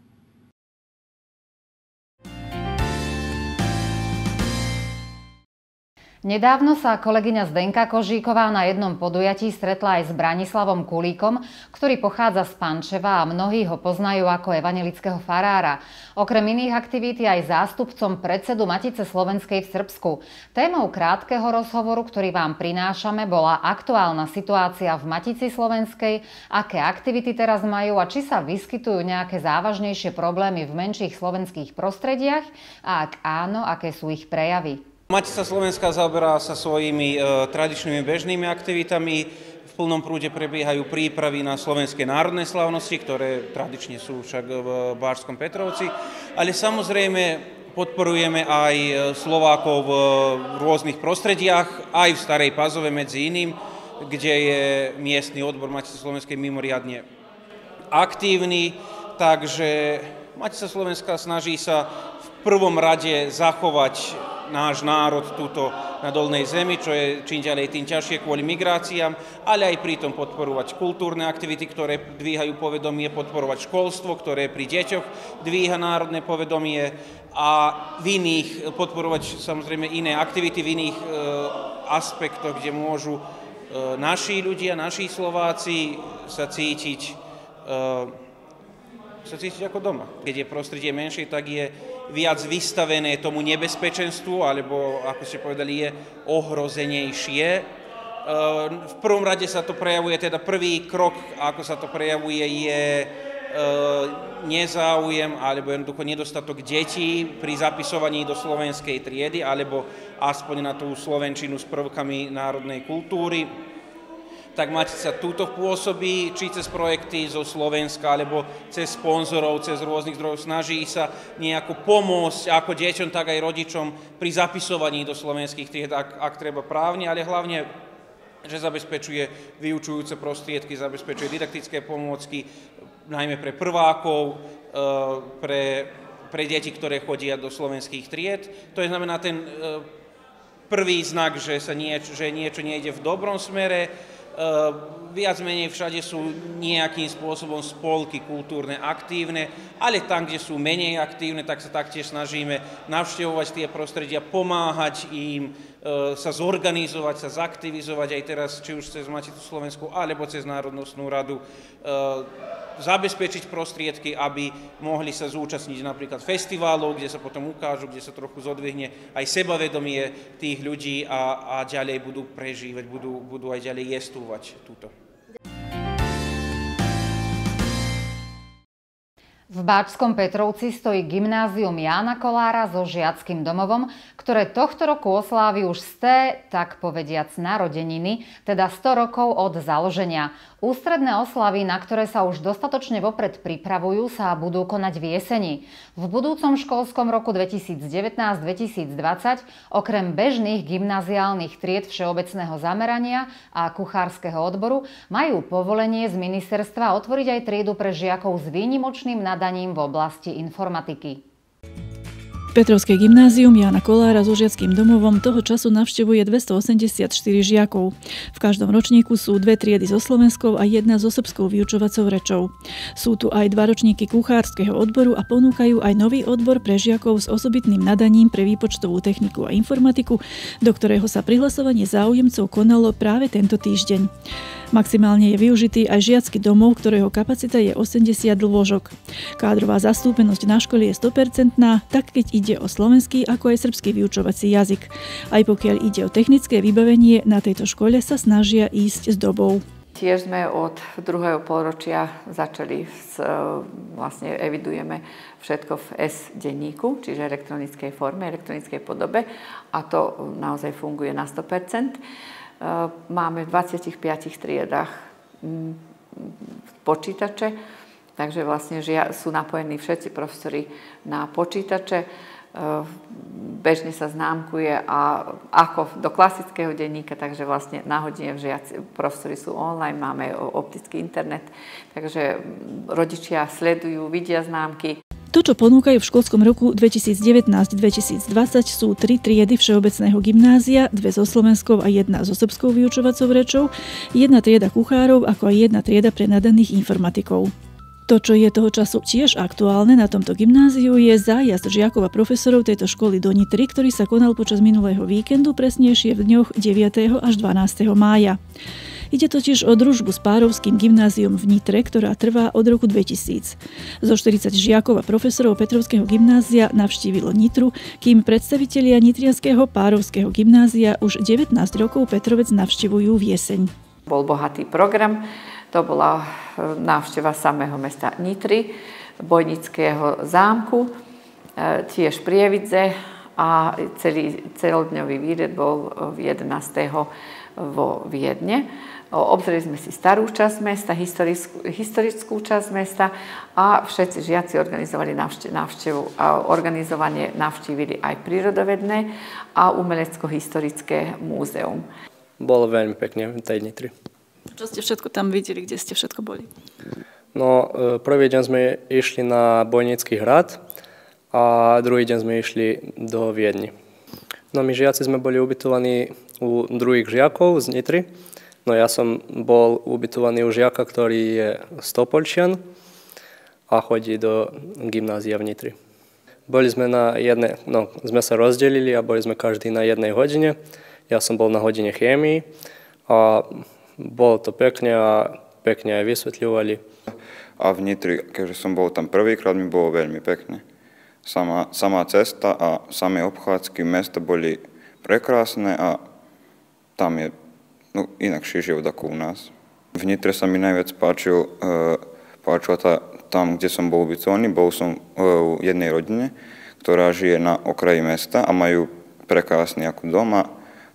[SPEAKER 1] Nedávno sa kolegyňa Zdenka Kožíková na jednom podujatí stretla aj s Branislavom Kulíkom, ktorý pochádza z Pančeva a mnohí ho poznajú ako evanjelického farára. Okrem iných aktivít je aj zástupcom predsedu Matice slovenskej v Srbsku. Témou krátkeho rozhovoru, ktorý vám prinášame, bola aktuálna situácia v Matici slovenskej, aké aktivity teraz majú a či sa vyskytujú nejaké závažnejšie problémy v menších slovenských prostrediach a ak áno, aké sú ich prejavy.
[SPEAKER 11] Matica Slovenská zaoberá sa svojimi tradičnými bežnými aktivitami. V plnom prúde prebiehajú prípravy na slovenské národné slávnosti, ktoré tradične sú však v Bárskom Petrovci. Ale samozrejme podporujeme aj Slovákov v rôznych prostrediach, aj v Starej Pazove medzi iným, kde je miestny odbor Matice Slovenskej mimoriadne aktívny. Takže Matica Slovenská snaží sa v prvom rade zachovať náš národ tuto na Dolnej zemi, čo je čím ďalej tým ťažšie kvôli migráciám, ale aj pritom podporovať kultúrne aktivity, ktoré dvíhajú povedomie, podporovať školstvo, ktoré pri deťoch dvíha národné povedomie a v iných podporovať samozrejme iné aktivity v iných aspektoch, kde môžu naši ľudia, naši Slováci sa cítiť ako doma. Keď je prostredie menšie, tak je viac vystavené tomu nebezpečenstvu, alebo, ako ste povedali, je ohrozenejšie. V prvom rade sa to prejavuje, teda prvý krok, ako sa to prejavuje, je nezáujem alebo jednoducho nedostatok detí pri zapisovaní do slovenskej triedy, alebo aspoň na tú slovenčinu s prvkami národnej kultúry. Tak Matica túto pôsobí, či cez projekty zo Slovenska, alebo cez sponzorov, cez rôznych zdrojov, snaží sa nejako pomôcť ako deťom, tak aj rodičom pri zapisovaní do slovenských tried, ak treba právne, ale hlavne, že zabezpečuje vyučujúce prostriedky, zabezpečuje didaktické pomôcky, najmä pre prvákov, pre deti, ktoré chodia do slovenských tried. To je znamená ten prvý znak, že niečo nejde v dobrom smere. Viac menej všade sú nejakým spôsobom spolky kultúrne aktívne, ale tam, kde sú menej aktívne, tak sa taktiež snažíme navštevovať tie prostredia, pomáhať im sa zorganizovať, sa zaktivizovať aj teraz, či už cez Maticu Slovensku, alebo cez Národnostnú radu, zabezpečiť prostriedky, aby mohli sa zúčastniť napríklad festivalov, kde sa potom ukážu, kde sa trochu zodvihne aj sebavedomie tých ľudí a ďalej budú prežívať, budú aj ďalej jestvovať túto.
[SPEAKER 1] V Báčskom Petrovci stojí gymnázium Jána Kolára so žiackym domovom, ktoré tohto roku oslávi už 100, tak povediac, narodeniny, teda 100 rokov od založenia. Ústredné oslavy, na ktoré sa už dostatočne vopred pripravujú, sa budú konať v jeseni. V budúcom školskom roku 2019-2020 okrem bežných gymnaziálnych tried všeobecného zamerania a kuchárskeho odboru majú povolenie z ministerstva otvoriť aj triedu pre žiakov s výnimočným nadaním v oblasti informatiky.
[SPEAKER 12] Petrovské gymnázium Jána Kolára so žiackym domovom toho času navštevuje 284 žiakov. V každom ročníku sú 2 triedy so slovenskou a 1 so srbskou vyučovacou rečou. Sú tu aj 2 ročníky kuchárskeho odboru a ponúkajú aj nový odbor pre žiakov s osobitným nadaním pre výpočtovú techniku a informatiku, do ktorého sa prihlasovanie záujemcov konalo práve tento týždeň. Maximálne je využitý aj žiacky domov, ktorého kapacita je 80 lôžok. Kádrová zastúpenosť na škole je 100%, tak keď ide o slovenský ako aj srbský vyučovací jazyk. Aj pokiaľ ide o technické vybavenie, na tejto škole sa snažia ísť s dobou.
[SPEAKER 13] Tiež sme od druhého polročia začali, vlastne evidujeme všetko v S-denníku, čiže elektronickej forme, elektronickej podobe a to naozaj funguje na 100%. Máme v 25 triedách počítače, takže vlastne sú napojení všetci profesori na počítače. Bežne sa známkuje a ako do klasického denníka, takže vlastne na hodine profesori sú online, máme optický internet, takže rodičia sledujú, vidia známky.
[SPEAKER 12] To, čo ponúkajú v školskom roku 2019-2020 sú 3 triedy všeobecného gymnázia, 2 so slovenskou a 1 so srbskou vyučovacou rečou, 1 trieda kuchárov ako aj 1 trieda pre nadaných informatikov. To, čo je toho času tiež aktuálne na tomto gymnáziu, je zájazd žiakov a profesorov tejto školy do Nitry, ktorý sa konal počas minulého víkendu, presnejšie v dňoch 9. až 12. mája. Ide totiž o družbu s Párovským gymnáziom v Nitre, ktorá trvá od roku 2000. Zo 40 žiakov a profesorov Petrovského gymnázia navštívilo Nitru, kým predstavitelia nitrianskeho Párovského gymnázia už 19 rokov Petrovec navštevujú v jeseň.
[SPEAKER 13] Bol bohatý program, to bola návšteva samého mesta Nitry, Bojnického zámku, tiež Prievidze a celodňový výlet bol 11. vo Viedne. Obzreli sme si starú časť mesta, historickú časť mesta a všetci žiaci organizovali návštevu a organizovane navštívili aj prírodovedné a umelecko-historické múzeum.
[SPEAKER 14] Bolo veľmi pekne v tej Nitry.
[SPEAKER 12] Čo ste všetko tam videli, kde ste všetko boli?
[SPEAKER 14] No, prvý deň sme išli na Bojnický hrad a druhý deň sme išli do Viedni. No, my žiaci sme boli ubytovaní u druhých žiakov z Nitry. No ja som bol ubytovaný u žiaka, ktorý je Stopolčian a chodí do gymnázia v Nitry. Boli sme sme sa rozdelili a boli sme každý na jednej hodine. Ja som bol na hodine chémii a bolo to pekne a pekne aj vysvetľovali.
[SPEAKER 15] A v Nitry, keďže som bol tam prvýkrát, mi bolo veľmi pekne. Sama cesta a samé obchádzky mesta boli prekrásne a tam je inakší život ako u nás. V Nitre sa mi najviac páčila tam, kde som bol ubytovaný. Bol som u jednej rodine, ktorá žije na okraji mesta a majú prekrásny ako dom a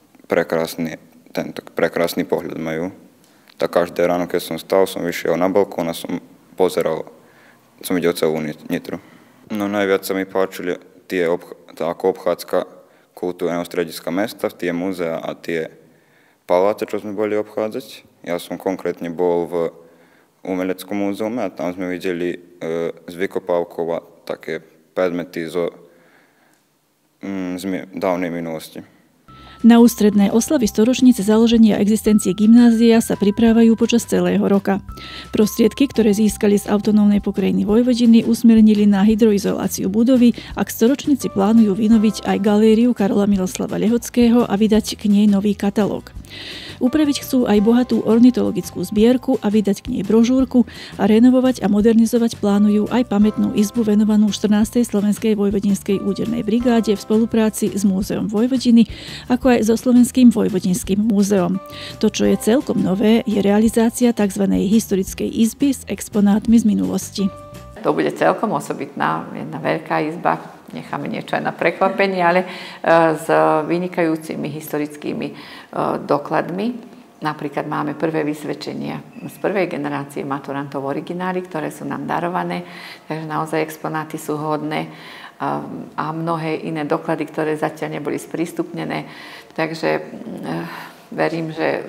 [SPEAKER 15] prekrásny pohľad majú. Tak každé ráno, keď som stal, som vyšiel na balkón a som videl celú Nitru. No najviac sa mi páčili ako obchádzka kultúrneho strediska mesta, tie múzea a tie paláce, čo sme boli obchádzať. Ja som konkrétne bol v Umeleckom múzeume a tam sme videli z vykopávkov a také predmety z dávnej minulosti.
[SPEAKER 12] Na ústredné oslavy storočnice založenia a existencie gymnázia sa pripravujú počas celého roka. Prostriedky, ktoré získali z autonómnej pokrajiny Vojvodiny, usmernili na hydroizoláciu budovy a k storočnici plánujú vynoviť aj galériu Karola Miloslava Lehockého a vydať k nej nový katalóg. Upraviť chcú aj bohatú ornitologickú zbierku a vydať k nej brožúrku a renovovať a modernizovať plánujú aj pamätnú izbu venovanú 14. slovenskej vojvodinskej údernej brigáde v spolupráci s Múzeom Vojvodiny, ako aj so Slovenským vojvodinským múzeom. To, čo je celkom nové, je realizácia tzv. Historickej izby s exponátmi z minulosti.
[SPEAKER 13] To bude celkom osobitná, jedna veľká izba, necháme niečo aj na prekvapenie, ale s vynikajúcimi historickými dokladmi. Napríklad máme prvé vysvedčenia z prvej generácie maturantov originály, ktoré sú nám darované, takže naozaj exponáty sú hodné a mnohé iné doklady, ktoré zatiaľ neboli sprístupnené. Takže verím, že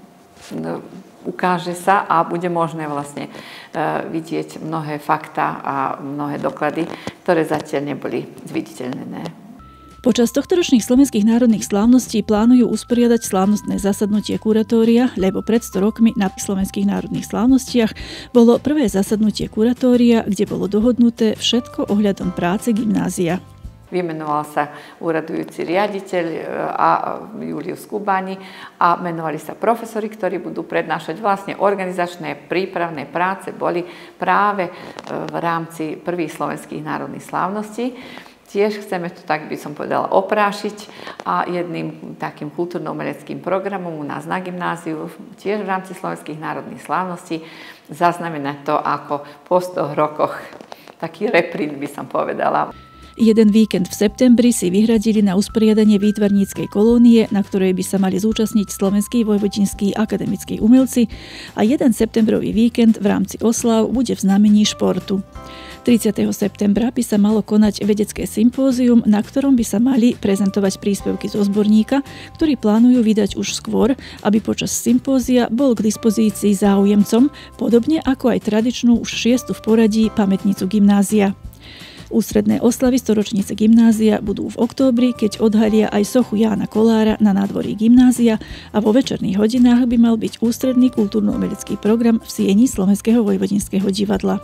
[SPEAKER 13] ukáže sa a bude možné vlastne vidieť mnohé fakta a mnohé doklady, ktoré zatiaľ neboli zviditeľnené.
[SPEAKER 12] Počas tohtoročných slovenských národných slávností plánujú usporiadať slávnostné zasadnutie kuratória, lebo pred 100 rokmi na slovenských národných slávnostiach bolo prvé zasadnutie kuratória, kde bolo dohodnuté všetko ohľadom práce gymnázia.
[SPEAKER 13] Vymenoval sa úradujúci riaditeľ a Julius Kubani a menovali sa profesori, ktorí budú prednášať vlastne organizačné prípravné práce, boli práve v rámci prvých slovenských národných slávností. Tiež chceme to, tak by som povedala, oprášiť a jedným takým kultúrno-umeleckým programom u nás na gymnáziu, tiež v rámci slovenských národných slávností, zaznamenať to ako po 100 rokoch taký reprint, by som povedala.
[SPEAKER 12] Jeden víkend v septembri si vyhradili na usporiadanie výtvarníckej kolónie, na ktorej by sa mali zúčastniť slovenskí vojvodinskí akademickí umelci, a jeden septembrový víkend v rámci oslav bude v znamení športu. 30. septembra by sa malo konať vedecké sympózium, na ktorom by sa mali prezentovať príspevky zo zborníka, ktorý plánujú vydať už skôr, aby počas sympózia bol k dispozícii záujemcom, podobne ako aj tradičnú už 6. v poradí pamätnicu gymnázia. Ústredné oslavy storočnice gymnázia budú v októbri, keď odhalia aj sochu Jána Kolára na nádvorí gymnázia a vo večerných hodinách by mal byť ústredný kultúrno-umelecký program v sieni Slovenského vojvodinského divadla.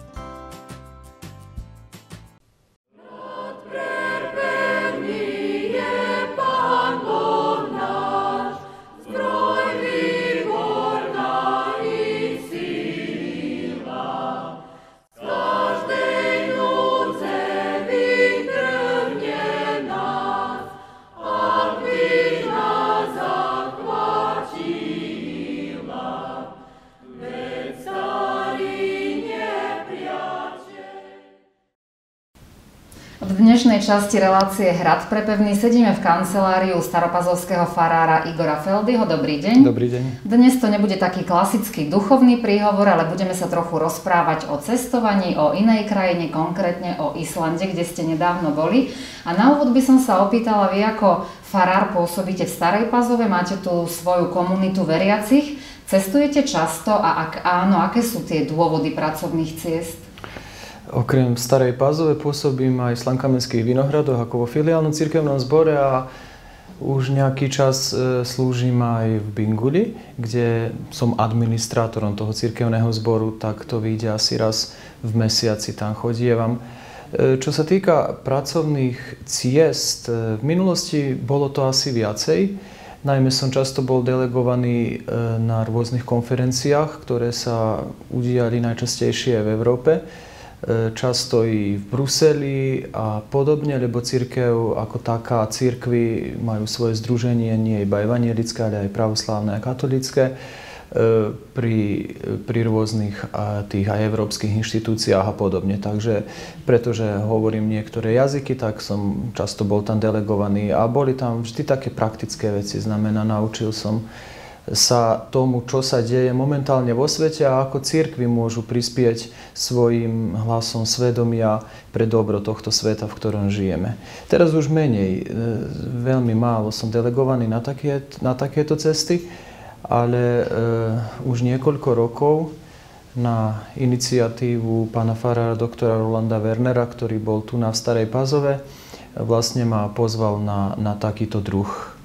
[SPEAKER 1] V dnešnej časti relácie Hrad pre pevný sedíme v kanceláriu staropazovského farára Igora Feldyho. Dobrý deň.
[SPEAKER 16] Dobrý deň.
[SPEAKER 1] Dnes to nebude taký klasický duchovný príhovor, ale budeme sa trochu rozprávať o cestovaní, o inej krajine, konkrétne o Islande, kde ste nedávno boli. A na úvod by som sa opýtala, vy ako farár pôsobíte v Starej Pazove, máte tu svoju komunitu veriacich. Cestujete často a ak áno, aké sú tie dôvody pracovných ciest?
[SPEAKER 16] Okrem Starej Pazove pôsobím aj v Slankamenských Vinohradoch ako vo filiálnom cirkevnom zbore a už nejaký čas slúžim aj v Binguli, kde som administrátorom toho cirkevného zboru, tak to vyjde asi raz v mesiaci, tam chodievam. Čo sa týka pracovných ciest, v minulosti bolo to asi viacej. Najmä som často bol delegovaný na rôznych konferenciách, ktoré sa udiali najčastejšie v Európe. Často i v Bruseli a podobne, lebo cirkev ako taká, cirkvi majú svoje združenie, nie iba evangelické, ale aj pravoslávne a katolícke pri rôznych tých aj európskych inštitúciách a podobne. Takže pretože hovorím niektoré jazyky, tak som často bol tam delegovaný a boli tam vždy také praktické veci. Znamená, naučil som sa tomu, čo sa deje momentálne vo svete a ako cirkvi môžu prispieť svojim hlasom svedomia pre dobro tohto sveta, v ktorom žijeme. Teraz už menej, veľmi málo som delegovaný na takéto cesty, ale už niekoľko rokov na iniciatívu pána farára doktora Rolanda Wernera, ktorý bol tu na Starej Pazove, vlastne ma pozval na takýto druh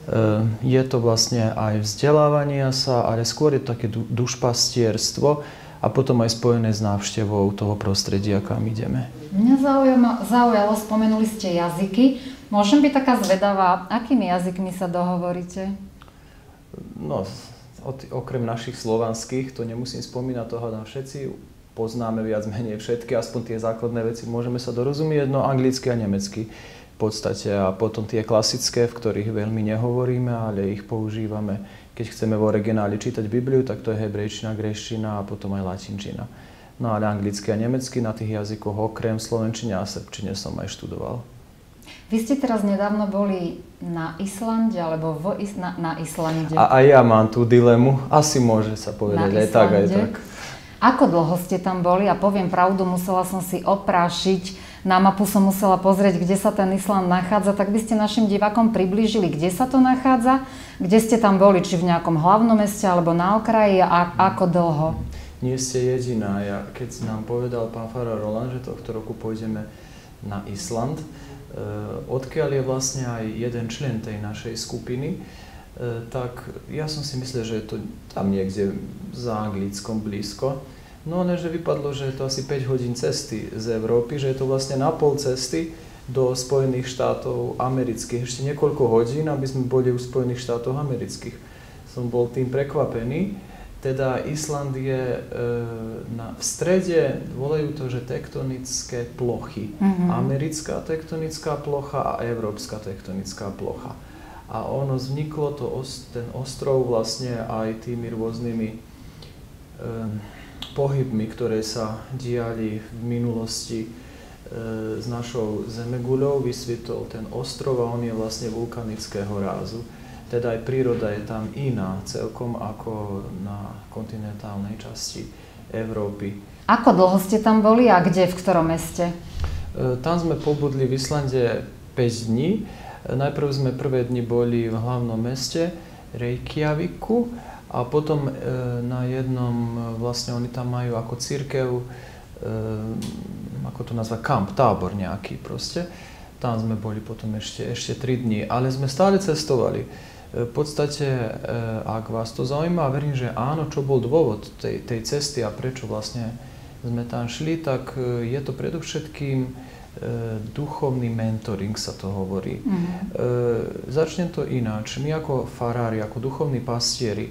[SPEAKER 16] Je to vlastne aj vzdelávanie sa, ale skôr je to také dušpastierstvo a potom aj spojené s návštevou toho prostredia, kam ideme.
[SPEAKER 1] Mňa zaujalo, spomenuli ste jazyky. Môžem byť taká zvedavá, akými jazykmi sa dohovoríte?
[SPEAKER 16] No, okrem našich slovanských, to nemusím spomínať, toho na všetci poznáme viac menej všetky, aspoň tie základné veci, môžeme sa dorozumieť, no anglicky a nemecky v podstate a potom tie klasické, v ktorých veľmi nehovoríme, ale ich používame. Keď chceme v origináli čítať Bibliu, tak to je hebrejčina, gréština a potom aj latinčina. No ale anglicky a nemecky na tých jazykoch okrem slovenčine a srbčine som aj študoval.
[SPEAKER 1] Vy ste teraz nedávno boli na Islande, alebo na Islande.
[SPEAKER 16] A ja mám tú dilemu, asi môže sa povedať aj tak, aj tak.
[SPEAKER 1] Ako dlho ste tam boli? A poviem pravdu, musela som si oprášiť, na mapu som musela pozrieť, kde sa ten Island nachádza, tak by ste našim divákom priblížili, kde sa to nachádza, kde ste tam boli, či v nejakom hlavnom meste, alebo na okraji, a ako dlho?
[SPEAKER 16] Nie ste jediná. Keď nám povedal pán farár Roland, že tohto roku pôjdeme na Island, odkiaľ je vlastne aj jeden člen tej našej skupiny, tak ja som si myslel, že je to tam niekde za Anglickom blízko. No ale že vypadlo, že je to asi 5 hodín cesty z Európy, že je to vlastne na pol cesty do Spojených štátov amerických. Ešte niekoľko hodín, aby sme boli u Spojených štátov amerických. Som bol tým prekvapený. Teda Island je v strede, volajú to, že tektonické plochy. Americká tektonická plocha a európska tektonická plocha. A ono vzniklo, ten ostrov vlastne aj tými rôznymi pohybmi, ktoré sa diali v minulosti s našou zemeguľou, vysvetol ten ostrov a on je vlastne vulkanického rázu. Teda aj príroda je tam iná celkom ako na kontinentálnej časti Európy.
[SPEAKER 1] Ako dlho ste tam boli a kde, v ktorom meste?
[SPEAKER 16] Tam sme pobudli v Islande 5 dní. Najprv sme prvé dni boli v hlavnom meste Reykjaviku a potom na jednom, vlastne oni tam majú ako cirkev, ako to nazva, kamp, tábor nejaký proste. Tam sme boli potom ešte 3 dní, ale sme stále cestovali. V podstate, ak vás to zaujíma, verím, že áno, čo bol dôvod tej cesty a prečo vlastne sme tam šli, tak je to predovšetkým duchovný mentoring, sa to hovorí. Začnem to ináč. My ako farári, ako duchovní pastieri,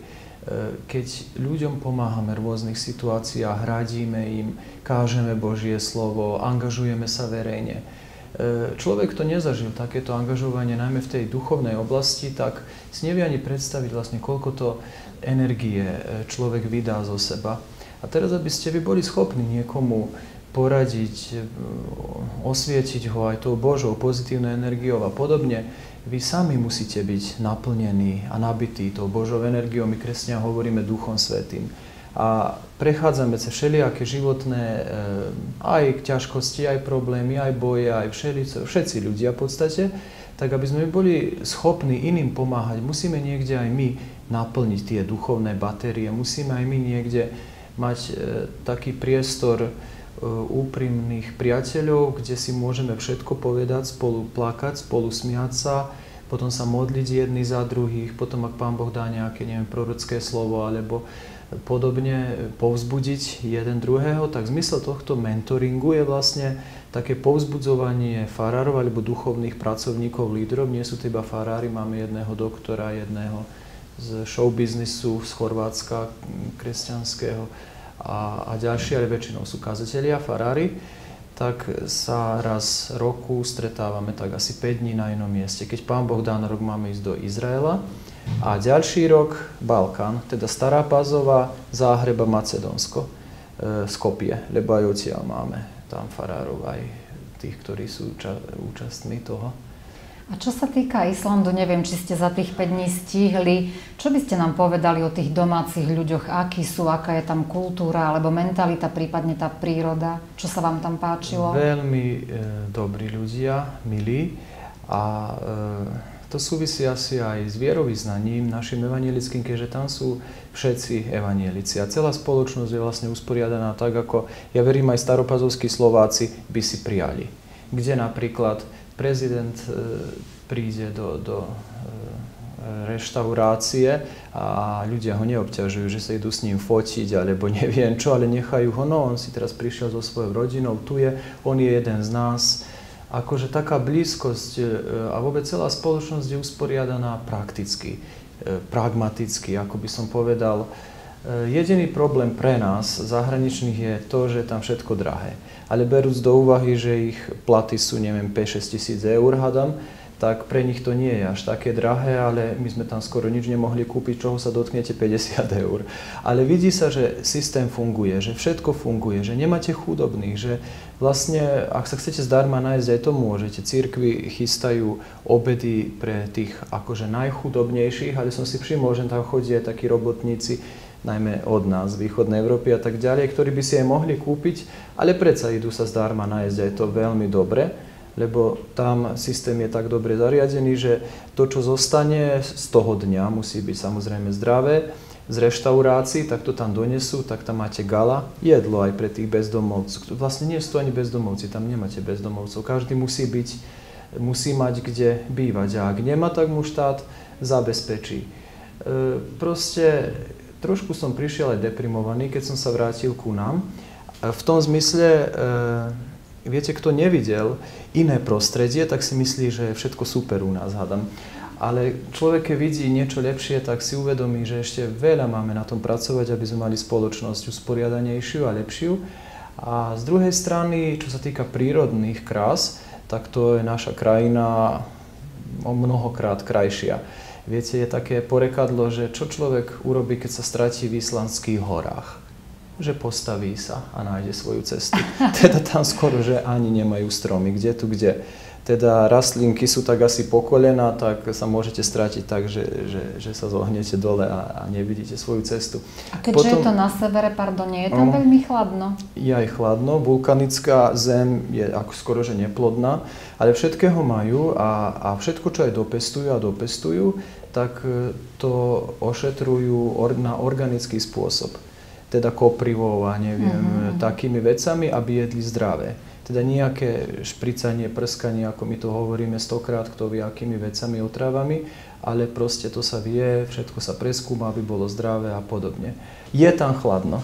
[SPEAKER 16] keď ľuďom pomáhame v rôznych situáciách, radíme im, kážeme Božie slovo, angažujeme sa verejne. Človek, kto nezažil takéto angažovanie, najmä v tej duchovnej oblasti, tak si nevie ani predstaviť vlastne, koľko to energie človek vydá zo seba. A teraz, aby ste vy boli schopní niekomu poradiť, osvietiť ho aj tou Božou pozitívnou energiou a podobne, vy sami musíte byť naplnení a nabití tou Božou energiou. My kresťania hovoríme Duchom Svätým. A prechádzame cez všelijaké životné aj ťažkosti, aj problémy, aj boje, aj všetci ľudia v podstate, tak aby sme boli schopní iným pomáhať, musíme niekde aj my naplniť tie duchovné batérie, musíme aj my niekde mať taký priestor úprimných priateľov, kde si môžeme všetko povedať, spolu plakať, spolu smiať sa, potom sa modliť jedni za druhých, potom ak Pán Boh dá nejaké, prorocké slovo alebo podobne povzbudiť jeden druhého, tak zmysel tohto mentoringu je vlastne také povzbudzovanie farárov alebo duchovných pracovníkov, lídrov. Nie sú to iba farári, máme jedného doktora, jedného z showbiznisu z Chorvátska kresťanského a ďalší, ale väčšinou sú kazatelia, farári, tak sa raz roku stretávame tak asi 5 dní na inom mieste. Keď Pán Boh dá na rok, máme ísť do Izraela a ďalší rok Balkán, teda Stará Pazova, Záhreba, Macedónsko, Skopje, lebo aj odtiaľ máme tam farárov, aj tých, ktorí sú účastní toho.
[SPEAKER 1] A čo sa týka Islandu, neviem, či ste za tých 5 dní stihli. Čo by ste nám povedali o tých domácich ľuďoch? Akí sú, aká je tam kultúra alebo mentalita, prípadne tá príroda? Čo sa vám tam páčilo?
[SPEAKER 16] Veľmi dobrí ľudia, milí. A to súvisí asi aj s vierovyznaním našim evanielickým, keďže tam sú všetci evanielici. A celá spoločnosť je vlastne usporiadaná tak, ako ja verím aj staropazovskí Slováci by si prijali. Kde napríklad prezident príde do reštaurácie a ľudia ho neobťažujú, že sa idú s ním fotiť alebo neviem čo, ale nechajú ho, no on si teraz prišiel so svojou rodinou, tu je, on je jeden z nás. Akože taká blízkosť a vôbec celá spoločnosť je usporiadaná prakticky, pragmaticky, ako by som povedal. Jediný problém pre nás, zahraničných, je to, že je tam všetko drahé. Ale berúc do úvahy, že ich platy sú, neviem, 5-6 tisíc eur, hadam, tak pre nich to nie je až také drahé, ale my sme tam skoro nič nemohli kúpiť, čoho sa dotknete 50 eur. Ale vidí sa, že systém funguje, že všetko funguje, že nemáte chudobných, že vlastne, ak sa chcete zdarma nájsť, aj to môžete. Cirkvi chystajú obedy pre tých akože najchudobnejších, ale som si všimol, že tam chodia aj takí robotníci, najmä od nás, z východnej Európy a tak ďalej, ktorí by si aj mohli kúpiť, ale predsa idú sa zdarma nájsť, aj to veľmi dobre, lebo tam systém je tak dobre zariadený, že to, čo zostane z toho dňa, musí byť samozrejme zdravé. Z reštaurácií, tak to tam donesú, tak tam máte gala, jedlo aj pre tých bezdomovcov. Vlastne nie sú to ani bezdomovci, tam nemáte bezdomovcov. Každý musí mať kde bývať a ak nemá, tak mu štát zabezpečí. Proste trošku som prišiel aj deprimovaný, keď som sa vrátil ku nám. V tom zmysle, viete, kto nevidel iné prostredie, tak si myslí, že je všetko super u nás, hádam. Ale človek, keď vidí niečo lepšie, tak si uvedomí, že ešte veľa máme na tom pracovať, aby sme mali spoločnosť usporiadanejšiu a lepšiu. A z druhej strany, čo sa týka prírodných krás, tak to je naša krajina o mnohokrát krajšia. Viete, je také porekadlo, že čo človek urobí, keď sa stratí v islandských horách? Že postaví sa a nájde svoju cestu. Teda tam skoro, že ani nemajú stromy. Kde? Teda rastlinky sú tak asi po kolena, tak sa môžete stratiť tak, že sa zohnete dole a nevidíte svoju cestu.
[SPEAKER 1] A keďže je to na severe, nie je tam veľmi chladno? Je aj
[SPEAKER 16] chladno. Vulkanická zem je ako skoro, že neplodná, ale všetkého majú a všetko, čo aj dopestujú, tak to ošetrujú na organický spôsob. Teda koprivou a neviem, takými vecami, aby jedli zdravé. Teda nejaké špricanie, prskanie, ako my to hovoríme stokrát, kto vie, akými vecami, otravami, ale proste to sa vie, všetko sa preskúma, aby bolo zdravé a podobne. Je tam chladno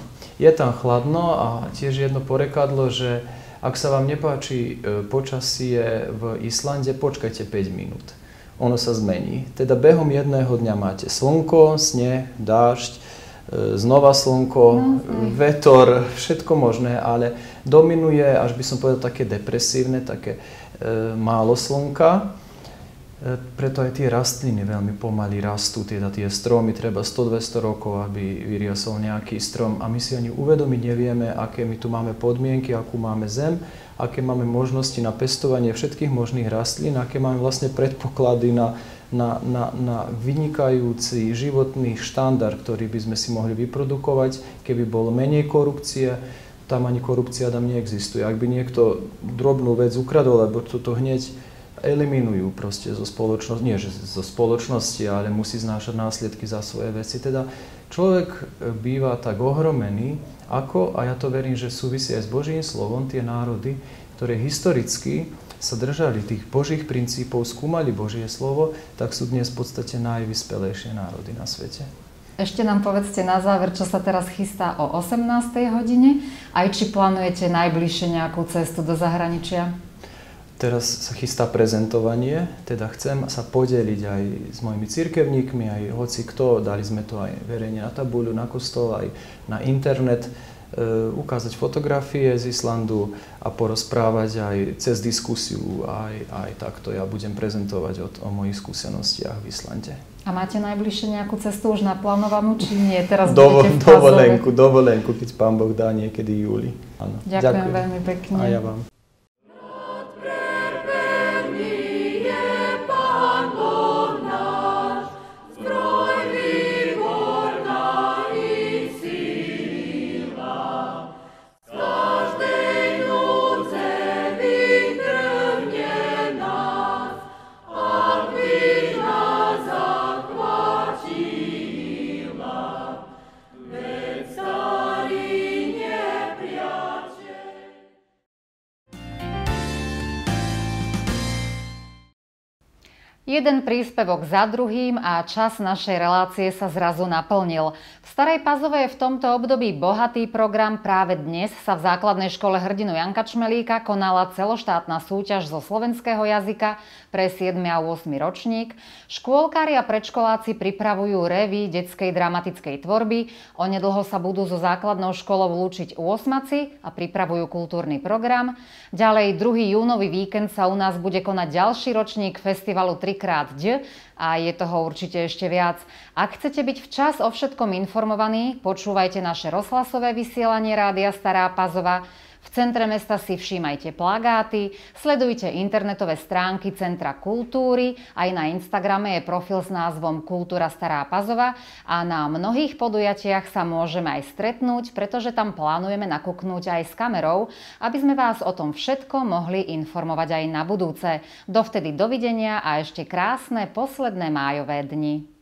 [SPEAKER 16] a tiež jedno porekadlo, že ak sa vám nepáči počasie v Islande, počkajte 5 minút. Ono sa zmení. Teda behom jedného dňa máte slnko, sneh, dážď, znova slnko, vetor, všetko možné, ale dominuje, až by som povedal, také depresívne, také málo slnka. Preto aj tie rastliny veľmi pomaly rastú, teda tie stromy, treba 100-200 rokov, aby vyriasol nejaký strom. A my si ani uvedomiť nevieme, aké my tu máme podmienky, akú máme zem, aké máme možnosti na pestovanie všetkých možných rastlín, aké máme vlastne predpoklady na vynikajúci životný štandard, ktorý by sme si mohli vyprodukovať, keby bolo menej korupcie. Tam ani korupcia tam neexistuje. Ak by niekto drobnú vec ukradol, lebo toto hneď eliminujú proste zo spoločnosti, nie že zo spoločnosti, ale musí znášať následky za svoje veci. Teda človek býva tak ohromený, ako, a ja to verím, že súvisí aj s Božím slovom, tie národy, ktoré historicky sa držali tých Božích princípov, skúmali Božie slovo, tak sú dnes v podstate najvyspelejšie národy na svete.
[SPEAKER 1] Ešte nám povedzte na záver, čo sa teraz chystá o 18. hodine, aj či plánujete najbližšie nejakú cestu do zahraničia?
[SPEAKER 16] Teraz sa chystá prezentovanie, teda chcem sa podeliť aj s mojimi cirkevníkmi, aj hoci kto, dali sme to aj verejne na tabuľu, na kostol, aj na internet, ukázať fotografie z Islandu a porozprávať aj cez diskusiu, aj takto ja budem prezentovať o mojich skúsenostiach v Islande.
[SPEAKER 1] A máte najbližšie nejakú cestu už naplánovanú, či nie? Teraz
[SPEAKER 16] dovolenku, keď Pán Boh dá niekedy júli. Áno.
[SPEAKER 1] Ďakujem veľmi pekne.
[SPEAKER 16] A ja vám.
[SPEAKER 1] Jeden príspevok za druhým a čas našej relácie sa zrazu naplnil. V Starej Pazove je v tomto období bohatý program. Práve dnes sa v základnej škole hrdinu Janka Čmelíka konala celoštátna súťaž zo slovenského jazyka pre 7. a 8. ročník. Škôlkári a predškoláci pripravujú revy detskej dramatickej tvorby. Onedlho sa budú so základnou školou lúčiť 8-aci a pripravujú kultúrny program. Ďalej 2. júnový víkend sa u nás bude konať ďalší ročník festivalu 3x a je toho určite ešte viac. Ak chcete byť včas o všetkom informovaní, počúvajte naše rozhlasové vysielanie Rádia Stará Pazova. V centre mesta si všímajte plagáty, sledujte internetové stránky Centra kultúry, aj na Instagrame je profil s názvom Kultúra Stará Pazova a na mnohých podujatiach sa môžeme aj stretnúť, pretože tam plánujeme nakúknúť aj s kamerou, aby sme vás o tom všetko mohli informovať aj na budúce. Dovtedy dovidenia a ešte krásne posledné májové dni.